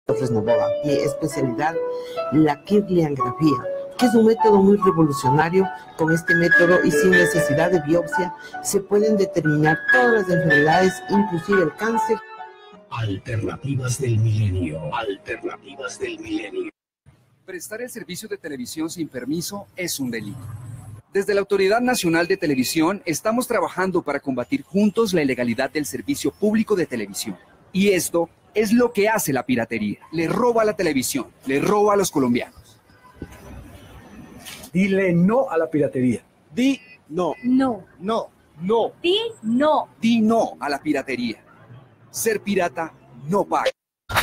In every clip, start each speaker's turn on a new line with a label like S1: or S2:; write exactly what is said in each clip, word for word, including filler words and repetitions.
S1: Novoa. Mi especialidad, la kirliangrafía, que es un método muy revolucionario. Con este método y sin necesidad de biopsia se pueden determinar todas las enfermedades, inclusive el cáncer.
S2: Alternativas del milenio. Alternativas del milenio.
S3: Prestar el servicio de televisión sin permiso es un delito. Desde la Autoridad Nacional de Televisión estamos trabajando para combatir juntos la ilegalidad del servicio público de televisión. Y esto es lo que hace la piratería. Le roba a la televisión, le roba a los colombianos.
S4: Dile no a la piratería.
S3: Di no.
S5: No.
S3: No. No.
S5: Di no.
S3: Di no a la piratería. Ser pirata no paga.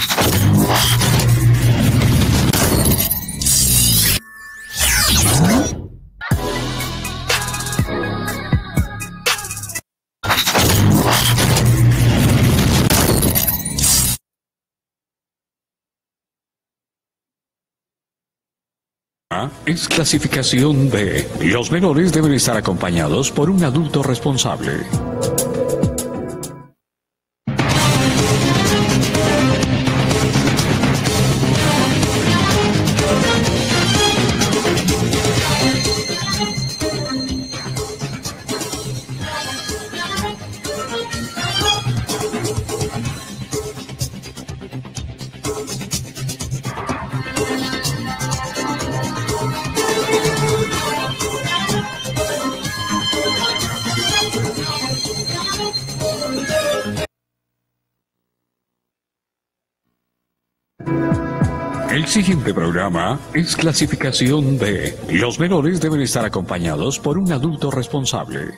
S6: Es clasificación de los menores deben estar acompañados por un adulto responsable. El siguiente programa es clasificación de los menores deben estar acompañados por un adulto responsable.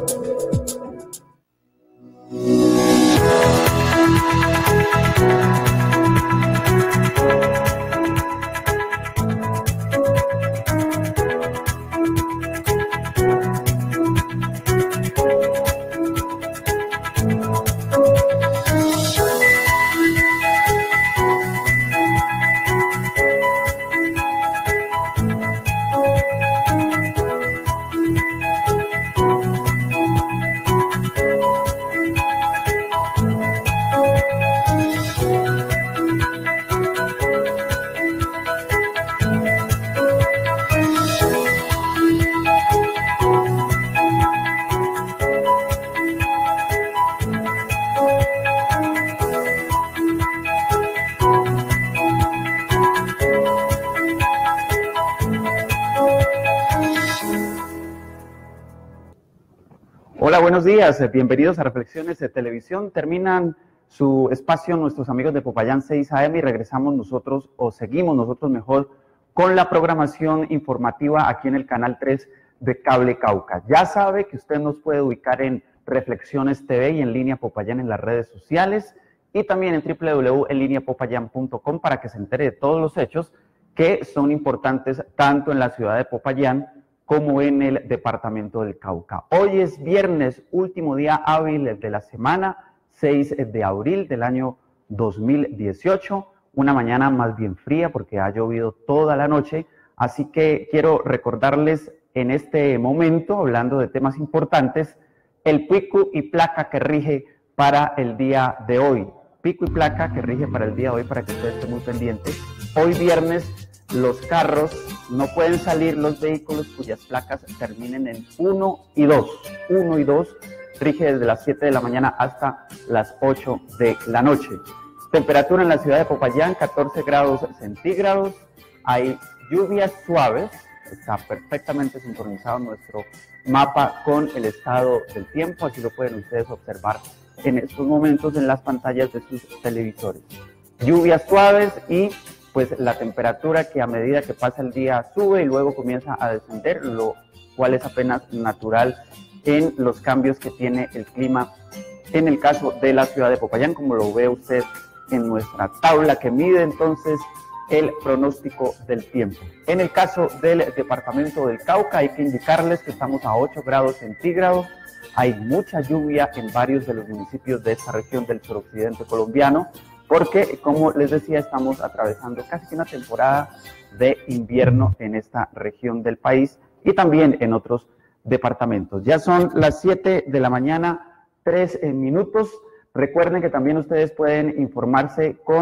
S7: Hola, buenos días, bienvenidos a Reflexiones de Televisión. Terminan su espacio nuestros amigos de Popayán seis A M y regresamos nosotros, o seguimos nosotros mejor, con la programación informativa aquí en el canal tres de Cable Cauca. Ya sabe que usted nos puede ubicar en Reflexiones T V y en línea Popayán en las redes sociales y también en doble u doble u doble u punto en línea popayán punto com para que se entere de todos los hechos que son importantes tanto en la ciudad de Popayán como en el departamento del Cauca. Hoy es viernes, último día hábil de la semana, seis de abril del año dos mil dieciocho, una mañana más bien fría porque ha llovido toda la noche, así que quiero recordarles en este momento, hablando de temas importantes, el pico y placa que rige para el día de hoy. Pico y placa que rige para el día de hoy, para que usted esté muy pendiente. Hoy viernes, los carros no pueden salir, los vehículos cuyas placas terminen en uno y dos. uno y dos rige desde las siete de la mañana hasta las ocho de la noche. Temperatura en la ciudad de Popayán, catorce grados centígrados. Hay lluvias suaves. Está perfectamente sincronizado nuestro mapa con el estado del tiempo. Así lo pueden ustedes observar en estos momentos en las pantallas de sus televisores. Lluvias suaves y pues la temperatura que a medida que pasa el día sube y luego comienza a descender, lo cual es apenas natural en los cambios que tiene el clima en el caso de la ciudad de Popayán, como lo ve usted en nuestra tabla que mide entonces el pronóstico del tiempo. En el caso del departamento del Cauca hay que indicarles que estamos a ocho grados centígrados, hay mucha lluvia en varios de los municipios de esta región del suroccidente colombiano, porque, como les decía, estamos atravesando casi una temporada de invierno en esta región del país y también en otros departamentos. Ya son las siete de la mañana, tres minutos. Recuerden que también ustedes pueden informarse con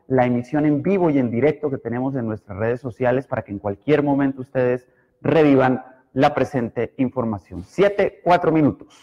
S7: la emisión en vivo y en directo que tenemos en nuestras redes sociales para que en cualquier momento ustedes revivan la presente información. Siete, cuatro minutos.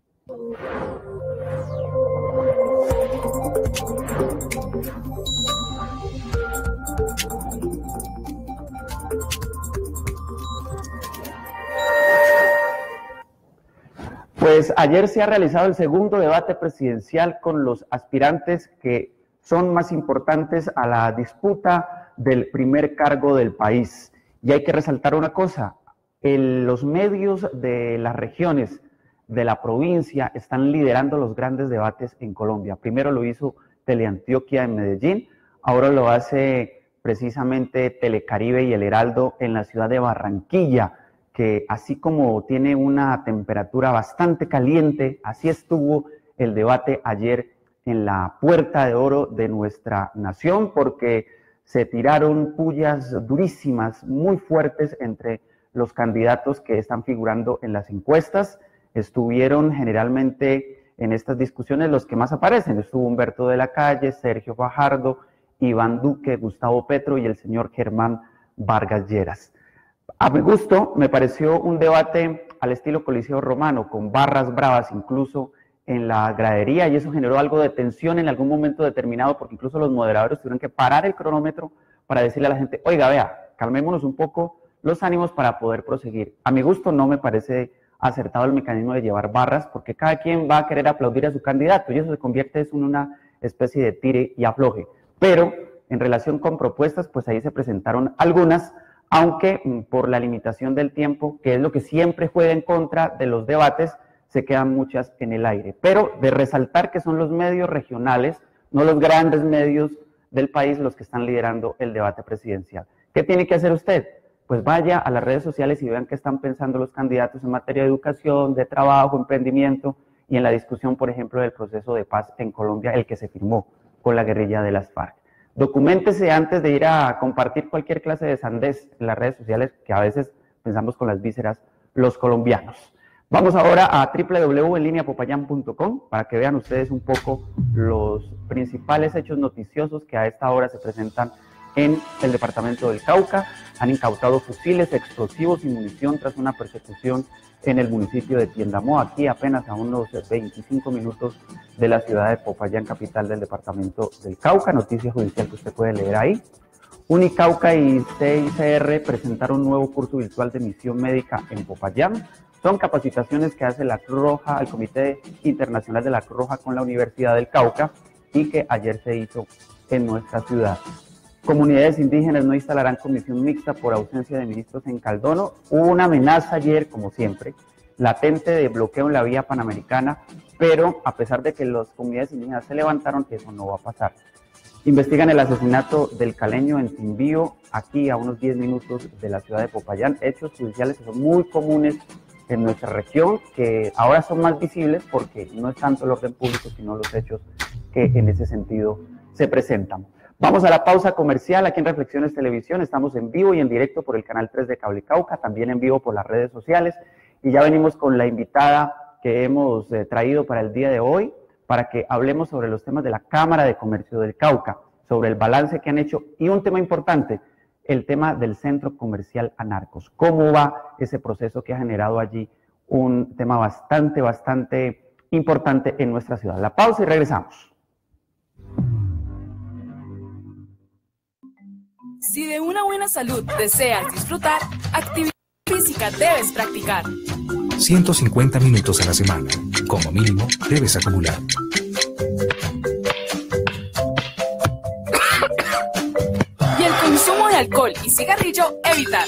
S7: Pues ayer se ha realizado el segundo debate presidencial con los aspirantes que son más importantes a la disputa del primer cargo del país. Y hay que resaltar una cosa, el, los medios de las regiones de la provincia están liderando los grandes debates en Colombia. Primero lo hizo Teleantioquia en Medellín, ahora lo hace precisamente Telecaribe y El Heraldo en la ciudad de Barranquilla, que así como tiene una temperatura bastante caliente, así estuvo el debate ayer en la Puerta de Oro de nuestra nación, porque se tiraron pullas durísimas, muy fuertes entre los candidatos que están figurando en las encuestas. Estuvieron generalmente en estas discusiones los que más aparecen. Estuvo Humberto de la Calle, Sergio Fajardo, Iván Duque, Gustavo Petro y el señor Germán Vargas Lleras. A mi gusto, me pareció un debate al estilo Coliseo Romano, con barras bravas incluso en la gradería, y eso generó algo de tensión en algún momento determinado, porque incluso los moderadores tuvieron que parar el cronómetro para decirle a la gente, oiga, vea, calmémonos un poco los ánimos para poder proseguir. A mi gusto no me parece acertado el mecanismo de llevar barras, porque cada quien va a querer aplaudir a su candidato, y eso se convierte en una especie de tire y afloje. Pero en relación con propuestas, pues ahí se presentaron algunas, aunque por la limitación del tiempo, que es lo que siempre juega en contra de los debates, se quedan muchas en el aire. Pero de resaltar que son los medios regionales, no los grandes medios del país, los que están liderando el debate presidencial. ¿Qué tiene que hacer usted? Pues vaya a las redes sociales y vean qué están pensando los candidatos en materia de educación, de trabajo, emprendimiento y en la discusión, por ejemplo, del proceso de paz en Colombia, el que se firmó con la guerrilla de las FARC. Documéntese antes de ir a compartir cualquier clase de sandez en las redes sociales, que a veces pensamos con las vísceras los colombianos. Vamos ahora a doble u doble u doble u punto en línea popayán punto com para que vean ustedes un poco los principales hechos noticiosos que a esta hora se presentan en el departamento del Cauca. Han incautado fusiles, explosivos y munición tras una persecución en el municipio de Tiendamó, aquí apenas a unos veinticinco minutos de la ciudad de Popayán, capital del departamento del Cauca. Noticia judicial que usted puede leer ahí. Unicauca y C I C R presentaron un nuevo curso virtual de misión médica en Popayán. Son capacitaciones que hace la Cruz Roja, el Comité Internacional de la Cruz Roja con la Universidad del Cauca y que ayer se hizo en nuestra ciudad. Comunidades indígenas no instalarán comisión mixta por ausencia de ministros en Caldono. Hubo una amenaza ayer, como siempre, latente de bloqueo en la vía panamericana, pero a pesar de que las comunidades indígenas se levantaron, eso no va a pasar. Investigan el asesinato del caleño en Timbío, aquí a unos diez minutos de la ciudad de Popayán, hechos judiciales que son muy comunes en nuestra región, que ahora son más visibles porque no es tanto el orden público, sino los hechos que en ese sentido se presentan. Vamos a la pausa comercial aquí en Reflexiones Televisión. Estamos en vivo y en directo por el canal tres de Cable Cauca, también en vivo por las redes sociales. Y ya venimos con la invitada que hemos eh, traído para el día de hoy, para que hablemos sobre los temas de la Cámara de Comercio del Cauca, sobre el balance que han hecho y un tema importante, el tema del Centro Comercial Anarcos. ¿Cómo va ese proceso que ha generado allí un tema bastante, bastante importante en nuestra ciudad? La pausa y regresamos.
S5: Si de una buena salud deseas disfrutar, actividad física debes practicar.
S8: ciento cincuenta minutos a la semana, como mínimo, debes acumular.
S5: Y el consumo de alcohol y cigarrillo, evitar.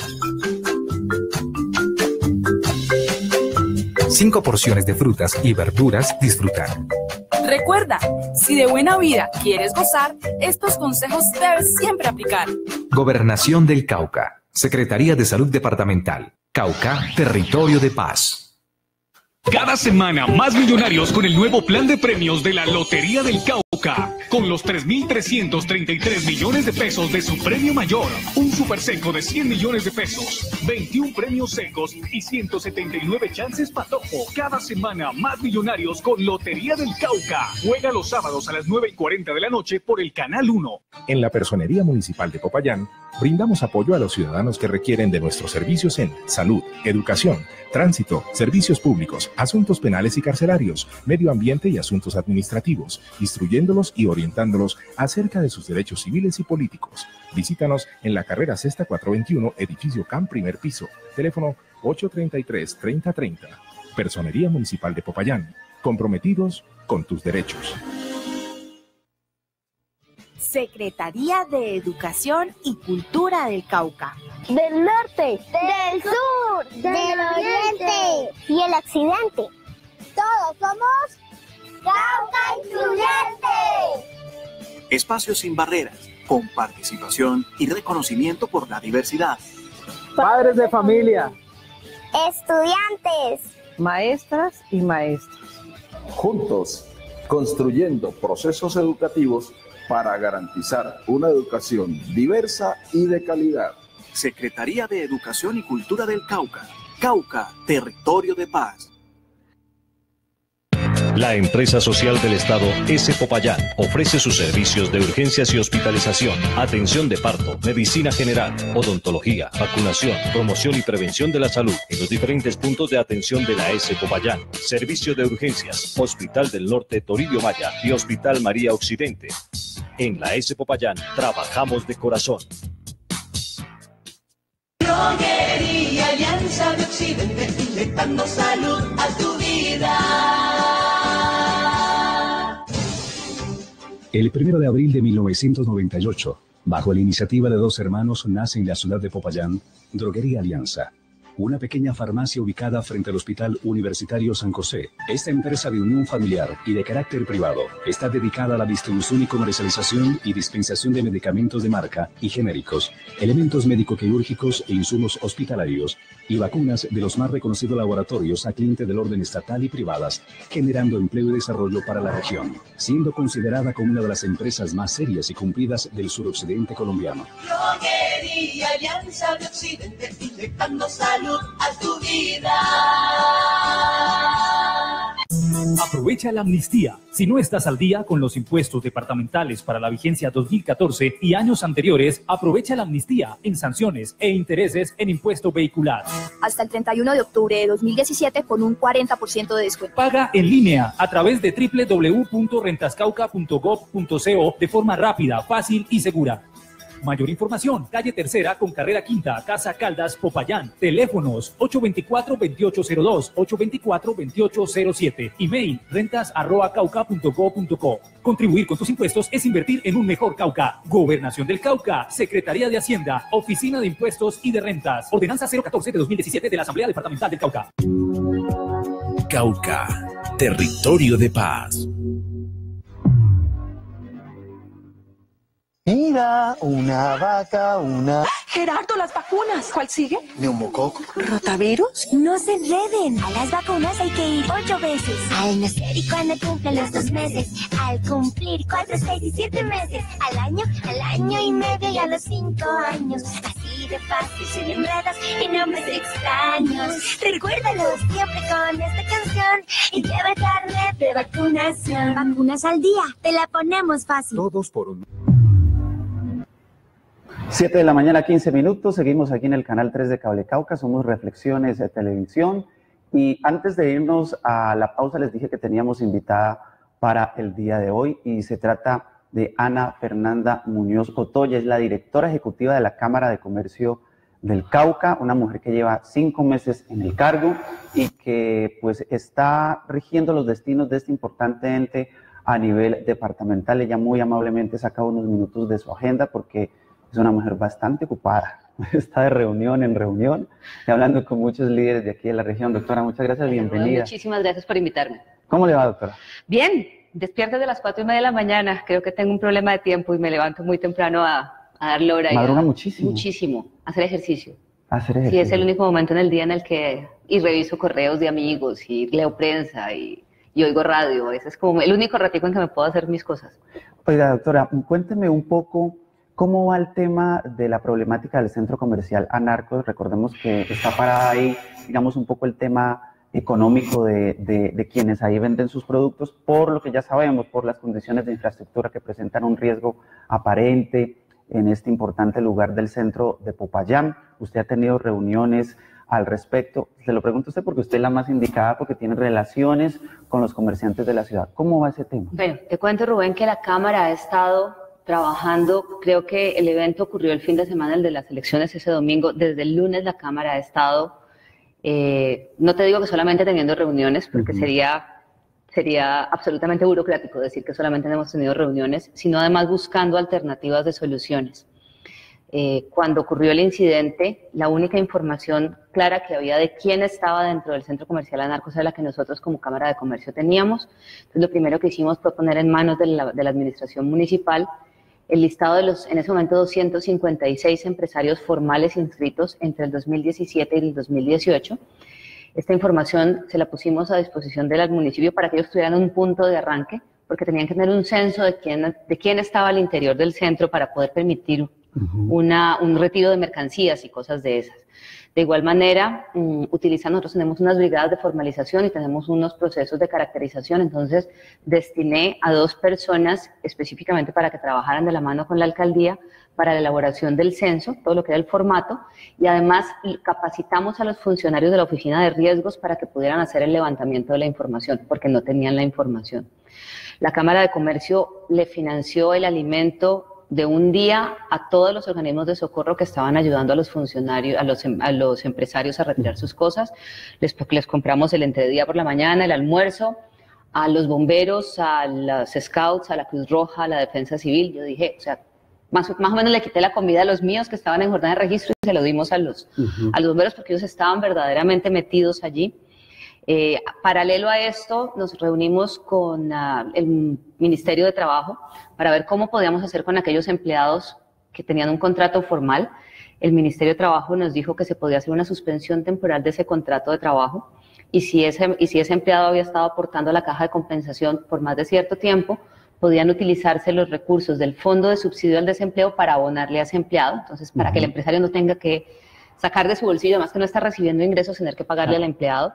S8: Cinco porciones de frutas y verduras, disfrutar.
S5: Recuerda, si de buena vida quieres gozar, estos consejos debes siempre aplicar.
S8: Gobernación del Cauca. Secretaría de Salud Departamental. Cauca, territorio de paz.
S9: Cada semana más millonarios con el nuevo plan de premios de la Lotería del Cauca. Con los tres mil trescientos treinta y tres millones de pesos de su premio mayor, un super seco de cien millones de pesos, veintiún premios secos y ciento setenta y nueve chances patojo. Cada semana más millonarios con Lotería del Cauca. Juega los sábados a las nueve y cuarenta de la noche por el Canal uno.
S10: En la Personería Municipal de Popayán, brindamos apoyo a los ciudadanos que requieren de nuestros servicios en salud, educación, tránsito, servicios públicos, asuntos penales y carcelarios, medio ambiente y asuntos administrativos, instruyéndolos y orientándolos acerca de sus derechos civiles y políticos. Visítanos en la carrera Sexta cuatrocientos veintiuno, edificio C A M, primer piso, teléfono ocho treinta y tres, treinta treinta. Personería Municipal de Popayán, comprometidos con tus derechos.
S11: Secretaría de Educación y Cultura del Cauca.
S12: Del norte, del sur, del oriente y el occidente. Todos somos Cauca Incluyente.
S13: Espacios sin barreras, con participación y reconocimiento por la diversidad.
S4: Padres de familia.
S12: Estudiantes.
S14: Maestras y maestros.
S15: Juntos, construyendo procesos educativos para garantizar una educación diversa y de calidad.
S13: Secretaría de Educación y Cultura del Cauca. Cauca, territorio de paz.
S16: La empresa social del Estado S. Popayán ofrece sus servicios de urgencias y hospitalización, atención de parto, medicina general, odontología, vacunación, promoción y prevención de la salud en los diferentes puntos de atención de la S. Popayán. Servicio de urgencias, Hospital del Norte Toribio Maya y Hospital María Occidente. En la S. Popayán trabajamos de corazón.
S17: Droguería Alianza de Occidente, inyectando salud a tu vida.
S8: El primero de abril de mil novecientos noventa y ocho, bajo la iniciativa de dos hermanos, nace en la ciudad de Popayán Droguería Alianza, una pequeña farmacia ubicada frente al Hospital Universitario San José. Esta empresa de unión familiar y de carácter privado está dedicada a la distribución y comercialización y dispensación de medicamentos de marca y genéricos, elementos médico-quirúrgicos e insumos hospitalarios y vacunas de los más reconocidos laboratorios a cliente del orden estatal y privadas, generando empleo y desarrollo para la región, siendo considerada como una de las empresas más serias y cumplidas del suroccidente colombiano.
S17: Droguería Alianza de Occidente, inyectando salud a tu vida.
S18: Aprovecha la amnistía. Si no estás al día con los impuestos departamentales para la vigencia dos mil catorce y años anteriores, aprovecha la amnistía en sanciones e intereses en impuesto vehicular.
S19: Hasta el treinta y uno de octubre de dos mil diecisiete con un cuarenta por ciento de descuento.
S18: Paga en línea a través de doble u doble u doble u punto rentascauca punto gob punto co de forma rápida, fácil y segura. Mayor información, calle Tercera con carrera Quinta, Casa Caldas, Popayán. Teléfonos ocho veinticuatro, veintiocho cero dos, ocho veinticuatro, veintiocho cero siete. Email rentas arroba cauca punto gob punto co. Contribuir con tus impuestos es invertir en un mejor Cauca. Gobernación del Cauca, Secretaría de Hacienda, Oficina de Impuestos y de Rentas. Ordenanza cero catorce de dos mil diecisiete de la Asamblea Departamental del Cauca.
S2: Cauca, territorio de paz.
S20: Mira, una vaca, una...
S21: Gerardo, las vacunas. ¿Cuál sigue?
S20: Neumococo.
S21: ¿Rotavirus?
S12: No se enreden. A las vacunas hay que ir ocho veces. Al nacer y cuando cumplen los dos meses. Al cumplir cuatro, seis y siete meses. Al año, al año y medio y a los cinco años. Así de fácil, sin enredos y nombres extraños. Recuérdalo siempre con esta canción. Y lleva carnet de vacunación. Vacunas al día, te la ponemos fácil.
S10: Todos por un...
S7: siete de la mañana, quince minutos, seguimos aquí en el canal tres de Cable Cauca, somos Reflexiones de Televisión y antes de irnos a la pausa les dije que teníamos invitada para el día de hoy y se trata de Ana Fernanda Muñoz Otoya, es la directora ejecutiva de la Cámara de Comercio del Cauca, una mujer que lleva cinco meses en el cargo y que pues está rigiendo los destinos de este importante ente a nivel departamental. Ella muy amablemente saca unos minutos de su agenda porque es una mujer bastante ocupada, está de reunión en reunión, y hablando con muchos líderes de aquí de la región. Doctora, muchas gracias, bienvenida.
S22: Muchísimas gracias por invitarme.
S7: ¿Cómo le va, doctora?
S22: Bien, despierto de las cuatro y media de la mañana, creo que tengo un problema de tiempo y me levanto muy temprano a, a dar hora.
S7: ¿Madruga
S22: y a,
S7: muchísimo?
S22: Muchísimo, a hacer ejercicio.
S7: Hacer ejercicio.
S22: Sí, es el único momento en el día en el que y reviso correos de amigos y leo prensa y, y oigo radio. Ese es como el único ratico en que me puedo hacer mis cosas.
S7: Oiga, doctora, cuénteme un poco cómo va el tema de la problemática del centro comercial Anarcos. Recordemos que está parada ahí, digamos, un poco el tema económico de, de, de quienes ahí venden sus productos, por lo que ya sabemos, por las condiciones de infraestructura que presentan un riesgo aparente en este importante lugar del centro de Popayán. Usted ha tenido reuniones al respecto. Se lo pregunto a usted porque usted es la más indicada, porque tiene relaciones con los comerciantes de la ciudad. ¿Cómo va ese tema?
S22: Bueno, te cuento, Rubén, que la Cámara ha estado trabajando. Creo que el evento ocurrió el fin de semana, el de las elecciones, ese domingo. Desde el lunes la Cámara ha estado, eh, no te digo que solamente teniendo reuniones, porque uh-huh. sería... sería absolutamente burocrático decir que solamente hemos tenido reuniones, sino además buscando alternativas de soluciones. Eh, cuando ocurrió el incidente, la única información clara que había de quién estaba dentro del centro comercial Anarcos era la que nosotros como Cámara de Comercio teníamos. Entonces, lo primero que hicimos fue poner en manos de la, de la administración municipal el listado de los, en ese momento, doscientos cincuenta y seis empresarios formales inscritos entre el dos mil diecisiete y el dos mil dieciocho. Esta información se la pusimos a disposición del municipio para que ellos tuvieran un punto de arranque, porque tenían que tener un censo de quién, de quién estaba al interior del centro para poder permitir uh-huh. una, un retiro de mercancías y cosas de esas. De igual manera, um, utilizando, nosotros tenemos unas brigadas de formalización y tenemos unos procesos de caracterización, entonces destiné a dos personas específicamente para que trabajaran de la mano con la alcaldía para la elaboración del censo, todo lo que era el formato, y además capacitamos a los funcionarios de la oficina de riesgos para que pudieran hacer el levantamiento de la información, porque no tenían la información. La Cámara de Comercio le financió el alimento de un día a todos los organismos de socorro que estaban ayudando a los funcionarios, a los, a los empresarios a retirar sus cosas. Les, les compramos el entredía por la mañana, el almuerzo, a los bomberos, a los scouts, a la Cruz Roja, a la Defensa Civil. Yo dije, o sea, más, más o menos le quité la comida a los míos que estaban en jornada de registro y se lo dimos a los, uh-huh. a los bomberos porque ellos estaban verdaderamente metidos allí. Eh, paralelo a esto, nos reunimos con uh, el Ministerio de Trabajo para ver cómo podíamos hacer con aquellos empleados que tenían un contrato formal. El Ministerio de Trabajo nos dijo que se podía hacer una suspensión temporal de ese contrato de trabajo y si ese, y si ese empleado había estado aportando a la caja de compensación por más de cierto tiempo, podían utilizarse los recursos del Fondo de Subsidio al Desempleo para abonarle a ese empleado. Entonces, para uh-huh. que el empresario no tenga que sacar de su bolsillo, además que no está recibiendo ingresos, tener que pagarle uh-huh. al empleado.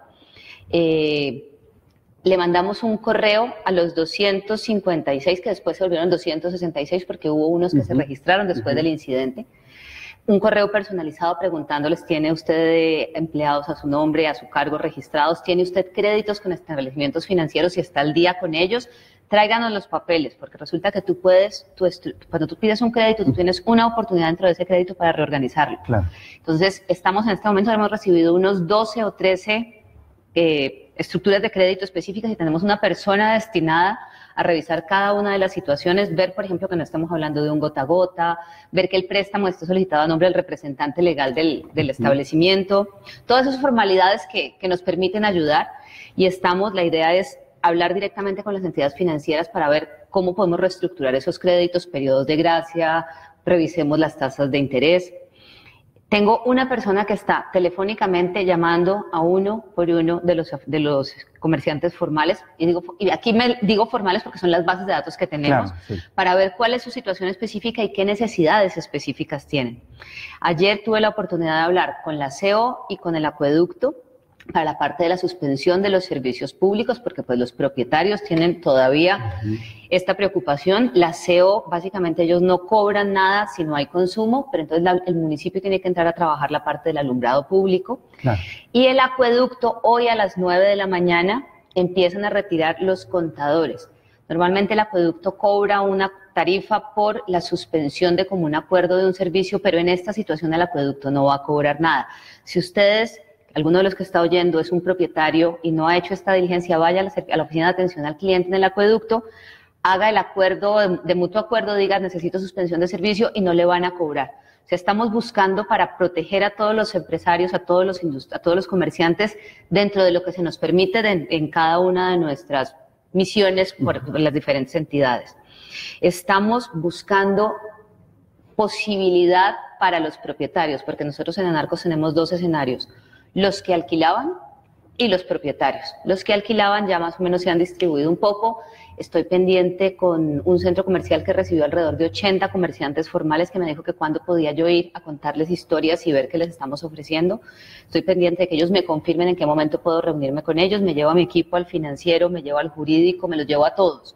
S22: Eh, le mandamos un correo a los doscientos cincuenta y seis, que después se volvieron doscientos sesenta y seis porque hubo unos que uh-huh. se registraron después uh-huh. del incidente. Un correo personalizado preguntándoles, ¿tiene usted de empleados a su nombre, a su cargo registrados? ¿Tiene usted créditos con establecimientos financieros y está al día con ellos? Tráiganos los papeles, porque resulta que tú puedes, tú cuando tú pides un crédito, tú tienes una oportunidad dentro de ese crédito para reorganizarlo. Claro. Entonces, estamos en este momento, hemos recibido unos doce o trece Eh, estructuras de crédito específicas y tenemos una persona destinada a revisar cada una de las situaciones, ver, por ejemplo, que no estamos hablando de un gota a gota, ver que el préstamo esté solicitado a nombre del representante legal del, del establecimiento, todas esas formalidades que, que nos permiten ayudar y estamos, la idea es hablar directamente con las entidades financieras para ver cómo podemos reestructurar esos créditos, periodos de gracia, revisemos las tasas de interés. Tengo una persona que está telefónicamente llamando a uno por uno de los, de los comerciantes formales, y, digo, y aquí me digo formales porque son las bases de datos que tenemos, claro, sí. para ver cuál es su situación específica y qué necesidades específicas tienen. Ayer tuve la oportunidad de hablar con la C E O y con el acueducto para la parte de la suspensión de los servicios públicos, porque pues los propietarios tienen todavía uh-huh. esta preocupación. La C E O, básicamente ellos no cobran nada si no hay consumo, pero entonces la, el municipio tiene que entrar a trabajar la parte del alumbrado público. Claro. Y el acueducto, hoy a las nueve de la mañana, empiezan a retirar los contadores. Normalmente el acueducto cobra una tarifa por la suspensión de común acuerdo de un servicio, pero en esta situación el acueducto no va a cobrar nada. Si ustedes... alguno de los que está oyendo es un propietario y no ha hecho esta diligencia, vaya a la, a la oficina de atención al cliente en el acueducto, haga el acuerdo, de, de mutuo acuerdo, diga necesito suspensión de servicio y no le van a cobrar. O sea, estamos buscando para proteger a todos los empresarios, a todos los, a todos los comerciantes dentro de lo que se nos permite de, en cada una de nuestras misiones por, por las diferentes entidades. Estamos buscando posibilidad para los propietarios, porque nosotros en Anarcos tenemos dos escenarios. los que alquilaban y los propietarios. Los que alquilaban ya más o menos se han distribuido un poco. Estoy pendiente con un centro comercial que recibió alrededor de ochenta comerciantes formales que me dijo que cuándo podía yo ir a contarles historias y ver qué les estamos ofreciendo. Estoy pendiente de que ellos me confirmen en qué momento puedo reunirme con ellos. Me llevo a mi equipo, al financiero, me llevo al jurídico, me los llevo a todos.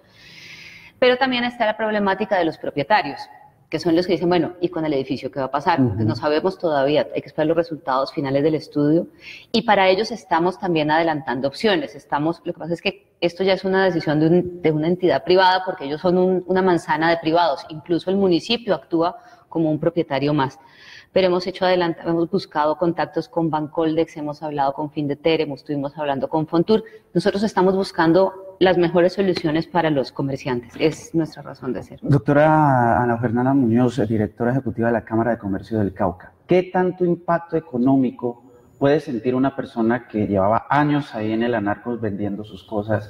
S22: Pero también está la problemática de los propietarios, que son los que dicen, bueno, ¿y con el edificio qué va a pasar? Uh-huh. Pues no sabemos todavía, hay que esperar los resultados finales del estudio, y para ellos estamos también adelantando opciones. Estamos, lo que pasa es que esto ya es una decisión de, un, de una entidad privada, porque ellos son un, una manzana de privados, incluso el municipio actúa como un propietario más. Pero hemos hecho adelante, hemos buscado contactos con Bancoldex, hemos hablado con Findeter, hemos estuvimos hablando con Fontur. Nosotros estamos buscando las mejores soluciones para los comerciantes. Es nuestra razón de ser.
S7: Doctora Ana Fernanda Muñoz, directora ejecutiva de la Cámara de Comercio del Cauca, ¿qué tanto impacto económico puede sentir una persona que llevaba años ahí en el Anarcos vendiendo sus cosas?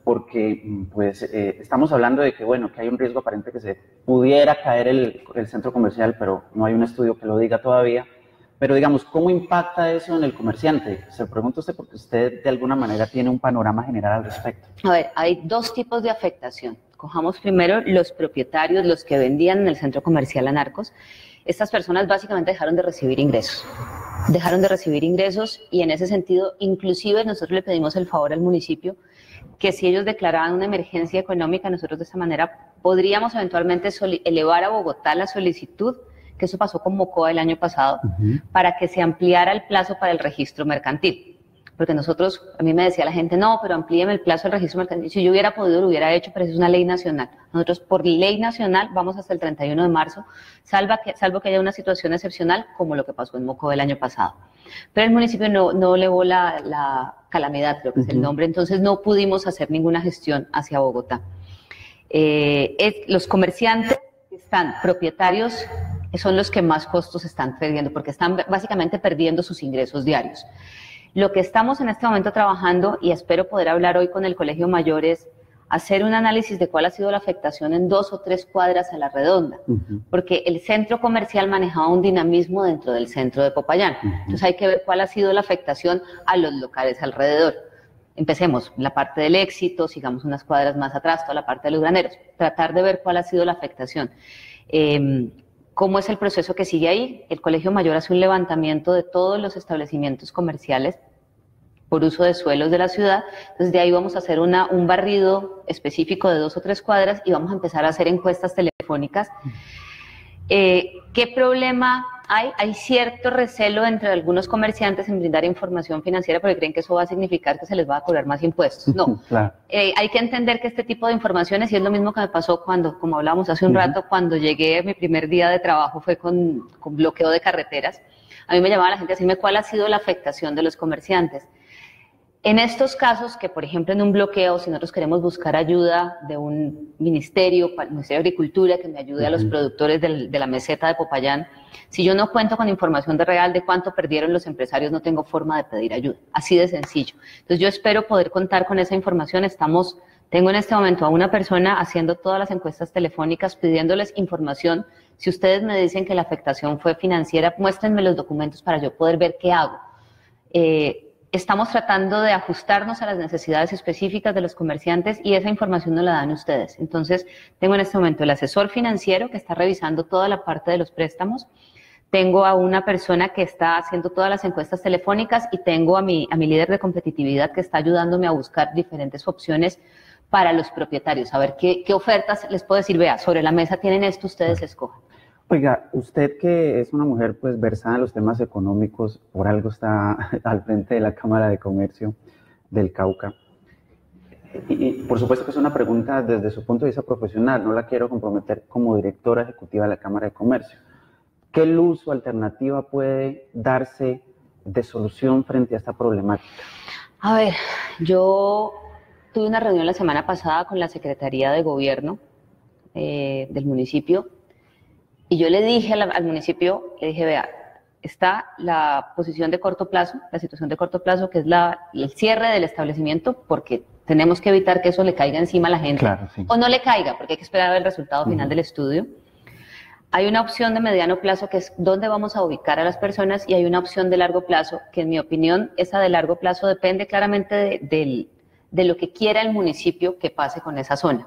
S7: Porque pues eh, estamos hablando de que, bueno, que hay un riesgo aparente que se pudiera caer el, el centro comercial, pero no hay un estudio que lo diga todavía. Pero digamos, ¿cómo impacta eso en el comerciante? Se pregunta usted porque usted de alguna manera tiene un panorama general al respecto.
S22: A ver, hay dos tipos de afectación. Cojamos primero los propietarios, los que vendían en el centro comercial Anarcos. Estas personas básicamente dejaron de recibir ingresos. Dejaron de recibir ingresos y en ese sentido, inclusive nosotros le pedimos el favor al municipio que si ellos declaraban una emergencia económica, nosotros de esa manera podríamos eventualmente elevar a Bogotá la solicitud, que eso pasó con Mocoa el año pasado, uh-huh. para que se ampliara el plazo para el registro mercantil. Porque nosotros, a mí me decía la gente, no, pero amplíeme el plazo del registro mercantil. Si yo hubiera podido, lo hubiera hecho, pero eso es una ley nacional. Nosotros, por ley nacional, vamos hasta el treinta y uno de marzo, salvo que, salvo que haya una situación excepcional, como lo que pasó en Mocoa el año pasado. Pero el municipio no, no elevó la, la calamidad, creo que uh-huh. es el nombre, entonces no pudimos hacer ninguna gestión hacia Bogotá. Eh, es, los comerciantes que están propietarios son los que más costos están perdiendo, porque están básicamente perdiendo sus ingresos diarios. Lo que estamos en este momento trabajando, y espero poder hablar hoy con el Colegio Mayor, es hacer un análisis de cuál ha sido la afectación en dos o tres cuadras a la redonda, uh-huh. porque el centro comercial manejaba un dinamismo dentro del centro de Popayán. Uh-huh. Entonces hay que ver cuál ha sido la afectación a los locales alrededor. Empecemos, la parte del Éxito, sigamos unas cuadras más atrás, toda la parte de los graneros, tratar de ver cuál ha sido la afectación. Eh, ¿Cómo es el proceso que sigue ahí? El Colegio Mayor hace un levantamiento de todos los establecimientos comerciales por uso de suelos de la ciudad. Entonces de ahí vamos a hacer una, un barrido específico de dos o tres cuadras y vamos a empezar a hacer encuestas telefónicas. Eh, ¿Qué problema hay? Hay cierto recelo entre algunos comerciantes en brindar información financiera porque creen que eso va a significar que se les va a cobrar más impuestos. No,
S7: claro.
S22: eh, hay que entender que este tipo de informaciones, y es lo mismo que me pasó cuando, como hablábamos hace un uh-huh. rato, cuando llegué, mi primer día de trabajo fue con, con bloqueo de carreteras. A mí me llamaba la gente a decirme cuál ha sido la afectación de los comerciantes. En estos casos, que por ejemplo en un bloqueo, si nosotros queremos buscar ayuda de un ministerio, el Ministerio de Agricultura, que me ayude a los productores del, de la meseta de Popayán, si yo no cuento con información de real de cuánto perdieron los empresarios, no tengo forma de pedir ayuda. Así de sencillo. Entonces yo espero poder contar con esa información. Estamos, tengo en este momento a una persona haciendo todas las encuestas telefónicas, pidiéndoles información. Si ustedes me dicen que la afectación fue financiera, muéstrenme los documentos para yo poder ver qué hago. Eh, Estamos tratando de ajustarnos a las necesidades específicas de los comerciantes y esa información nos la dan ustedes. Entonces, tengo en este momento el asesor financiero que está revisando toda la parte de los préstamos, tengo a una persona que está haciendo todas las encuestas telefónicas y tengo a mi, a mi líder de competitividad que está ayudándome a buscar diferentes opciones para los propietarios. A ver qué, qué ofertas les puedo decir, vea, sobre la mesa tienen esto, ustedes escojan.
S7: Oiga, usted que es una mujer pues versada en los temas económicos, por algo está al frente de la Cámara de Comercio del Cauca. Y, y por supuesto que es una pregunta desde su punto de vista profesional, no la quiero comprometer como directora ejecutiva de la Cámara de Comercio. ¿Qué luz o alternativa puede darse de solución frente a esta problemática?
S22: A ver, yo tuve una reunión la semana pasada con la Secretaría de Gobierno eh, del municipio. Y yo le dije al, al municipio, le dije, vea, está la posición de corto plazo, la situación de corto plazo, que es la, el cierre del establecimiento, porque tenemos que evitar que eso le caiga encima a la gente.
S7: Claro, sí.
S22: O no le caiga, porque hay que esperar a ver el resultado final uh-huh. del estudio. Hay una opción de mediano plazo que es dónde vamos a ubicar a las personas y hay una opción de largo plazo que en mi opinión esa de largo plazo depende claramente de, de, de lo que quiera el municipio que pase con esa zona.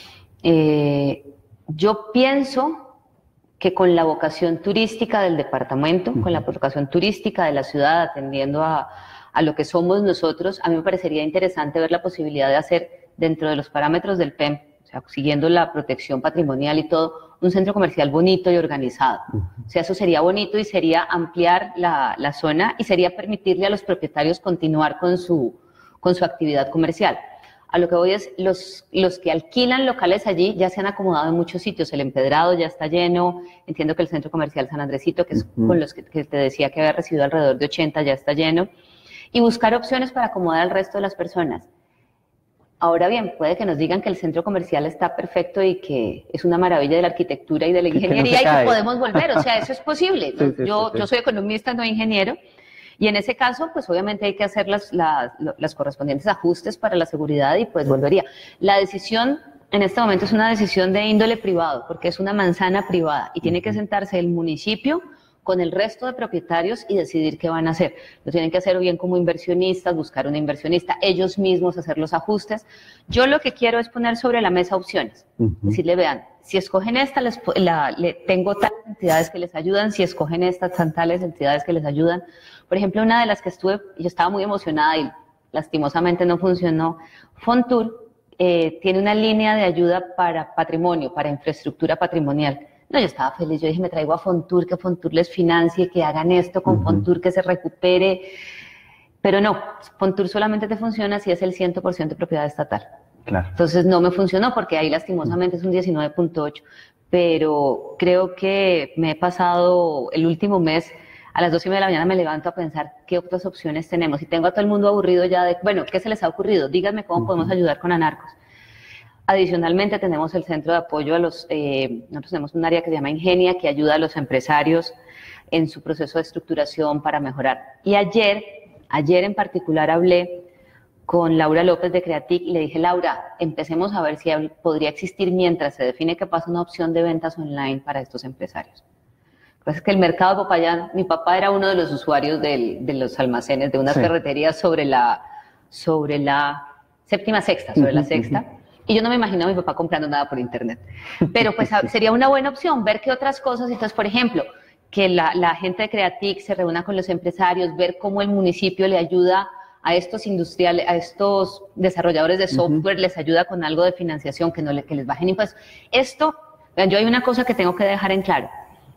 S22: Eh, yo pienso que con la vocación turística del departamento, uh-huh. con la vocación turística de la ciudad, atendiendo a, a lo que somos nosotros, a mí me parecería interesante ver la posibilidad de hacer dentro de los parámetros del P E M, o sea, siguiendo la protección patrimonial y todo, un centro comercial bonito y organizado. O sea, eso sería bonito y sería ampliar la, la zona y sería permitirle a los propietarios continuar con su, con su actividad comercial. A lo que voy es, los, los que alquilan locales allí ya se han acomodado en muchos sitios. El Empedrado ya está lleno, entiendo que el centro comercial San Andresito, que es uh-huh. con los que, que te decía que había recibido alrededor de ochenta, ya está lleno. Y buscar opciones para acomodar al resto de las personas. Ahora bien, puede que nos digan que el centro comercial está perfecto y que es una maravilla de la arquitectura y de la ingeniería y que podemos volver, o sea, eso es posible. Sí, sí, yo, sí, sí. yo soy economista, no ingeniero, y en ese caso, pues obviamente hay que hacer las, las, las correspondientes ajustes para la seguridad y pues volvería. La decisión en este momento es una decisión de índole privado, porque es una manzana privada y tiene que sentarse el municipio con el resto de propietarios y decidir qué van a hacer. Lo tienen que hacer bien como inversionistas, buscar un inversionista, ellos mismos hacer los ajustes. Yo lo que quiero es poner sobre la mesa opciones. Uh-huh. Decirle, vean, si escogen esta, les, la, le, tengo tales entidades que les ayudan, si escogen estas, tan tales entidades que les ayudan. Por ejemplo, una de las que estuve, yo estaba muy emocionada y lastimosamente no funcionó, Fontur eh, tiene una línea de ayuda para patrimonio, para infraestructura patrimonial. No, yo estaba feliz, yo dije, me traigo a Fontur, que Fontur les financie, que hagan esto con uh-huh. Fontur, que se recupere, pero no, Fontur solamente te funciona si es el cien por ciento de propiedad estatal. Claro. Entonces no me funcionó porque ahí lastimosamente es un diecinueve punto ocho, pero creo que me he pasado el último mes, a las dos y media de la mañana me levanto a pensar qué otras opciones tenemos y tengo a todo el mundo aburrido ya de, bueno, ¿qué se les ha ocurrido? Díganme cómo uh-huh. podemos ayudar con Anarcos. Adicionalmente tenemos el centro de apoyo a los, eh, nosotros tenemos un área que se llama Ingenia, que ayuda a los empresarios en su proceso de estructuración para mejorar. Y ayer, ayer en particular hablé con Laura López de Creatic y le dije, Laura, empecemos a ver si podría existir mientras se define que pasa una opción de ventas online para estos empresarios. Lo que pasa es que el mercado de Popayán, mi papá era uno de los usuarios del, de los almacenes, de unas sí. ferreterías sobre la, sobre la séptima sexta, sobre uh-huh, la sexta. Uh-huh. Y yo no me imagino a mi papá comprando nada por internet. Pero pues sería una buena opción ver qué otras cosas. Entonces, por ejemplo, que la, la gente de Creatic se reúna con los empresarios, ver cómo el municipio le ayuda a estos industriales, a estos desarrolladores de software, uh-huh. les ayuda con algo de financiación, que, no le, que les bajen impuestos. Esto, vean, yo hay una cosa que tengo que dejar en claro.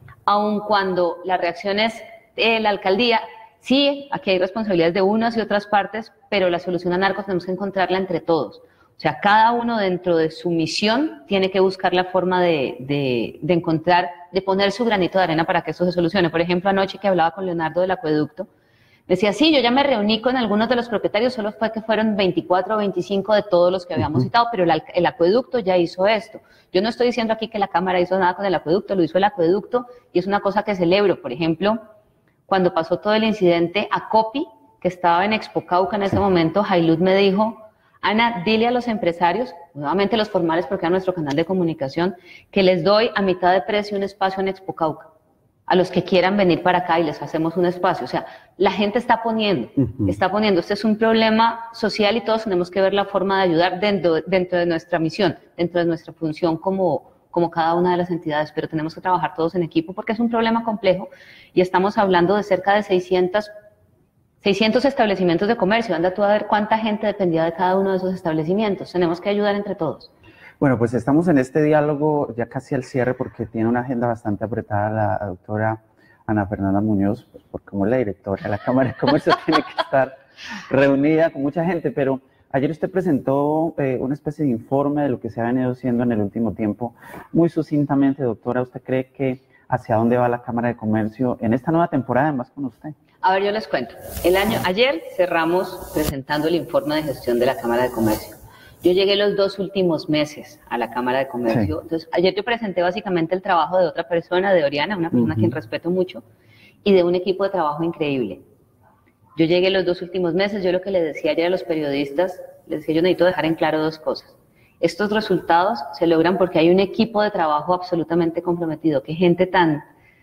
S22: Aun cuando las reacciones de la alcaldía, sí, aquí hay responsabilidades de unas y otras partes, pero la solución a Narcos tenemos que encontrarla entre todos. O sea, cada uno dentro de su misión tiene que buscar la forma de, de, de encontrar, de poner su granito de arena para que esto se solucione. Por ejemplo, anoche que hablaba con Leonardo del acueducto, decía, sí, yo ya me reuní con algunos de los propietarios, solo fue que fueron veinticuatro o veinticinco de todos los que habíamos uh-huh. citado, pero el, el acueducto ya hizo esto. Yo no estoy diciendo aquí que la Cámara hizo nada con el acueducto, lo hizo el acueducto y es una cosa que celebro. Por ejemplo, cuando pasó todo el incidente a Copi, que estaba en Expo Cauca en ese momento, Jailud me dijo, Ana, dile a los empresarios, nuevamente los formales porque era nuestro canal de comunicación, que les doy a mitad de precio un espacio en Expo Cauca. A los que quieran venir para acá y les hacemos un espacio. O sea, la gente está poniendo, uh-huh. está poniendo. Este es un problema social y todos tenemos que ver la forma de ayudar dentro, dentro de nuestra misión, dentro de nuestra función como, como cada una de las entidades. Pero tenemos que trabajar todos en equipo porque es un problema complejo y estamos hablando de cerca de seiscientos establecimientos de comercio. Anda tú a ver cuánta gente dependía de cada uno de esos establecimientos. Tenemos que ayudar entre todos.
S7: Bueno, pues estamos en este diálogo ya casi al cierre porque tiene una agenda bastante apretada la doctora Ana Fernanda Muñoz, pues porque como la directora de la Cámara de Comercio tiene que estar reunida con mucha gente, pero ayer usted presentó eh, una especie de informe de lo que se ha venido haciendo en el último tiempo. Muy sucintamente, doctora, ¿usted cree que hacia dónde va la Cámara de Comercio en esta nueva temporada, además con usted?
S22: A ver, yo les cuento. El año, ayer cerramos presentando el informe de gestión de la Cámara de Comercio. Yo llegué los dos últimos meses a la Cámara de Comercio. Sí. Entonces, ayer yo presenté básicamente el trabajo de otra persona, de Oriana, una persona uh-huh. a quien respeto mucho, y de un equipo de trabajo increíble. Yo llegué los dos últimos meses, yo lo que le decía ayer a los periodistas, les decía, yo necesito dejar en claro dos cosas. Estos resultados se logran porque hay un equipo de trabajo absolutamente comprometido, que gente tan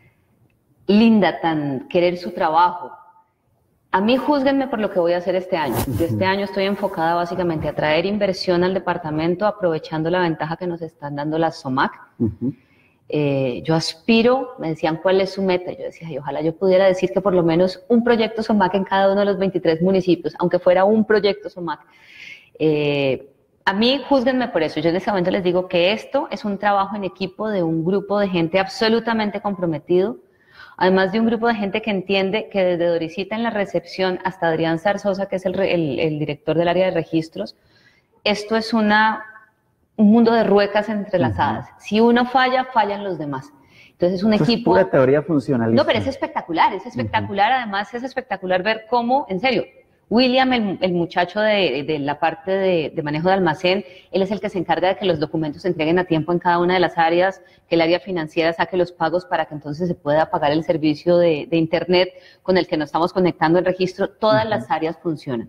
S22: linda, tan querer su trabajo. A mí júzguenme por lo que voy a hacer este año. Yo este año estoy enfocada básicamente a traer inversión al departamento, aprovechando la ventaja que nos están dando las SOMAC. Uh-huh. eh, yo aspiro, me decían cuál es su meta, yo decía, ay, ojalá yo pudiera decir que por lo menos un proyecto SOMAC en cada uno de los veintitrés municipios, aunque fuera un proyecto SOMAC. Eh, a mí júzguenme por eso. Yo en este momento les digo que esto es un trabajo en equipo de un grupo de gente absolutamente comprometido, además de un grupo de gente que entiende que desde Doricita en la recepción hasta Adrián Zarzosa, que es el, el, el director del área de registros, esto es una, un mundo de ruecas entrelazadas. Uh-huh. Si uno falla, fallan los demás. Entonces es un
S7: Eso
S22: equipo...
S7: Es pura teoría funcionalista.
S22: No, pero es espectacular, es espectacular. Uh-huh. Además es espectacular ver cómo, en serio, William, el, el muchacho de, de la parte de, de manejo de almacén, él es el que se encarga de que los documentos se entreguen a tiempo en cada una de las áreas, que el área financiera saque los pagos para que entonces se pueda pagar el servicio de, de internet con el que nos estamos conectando el registro. Todas uh-huh. las áreas funcionan.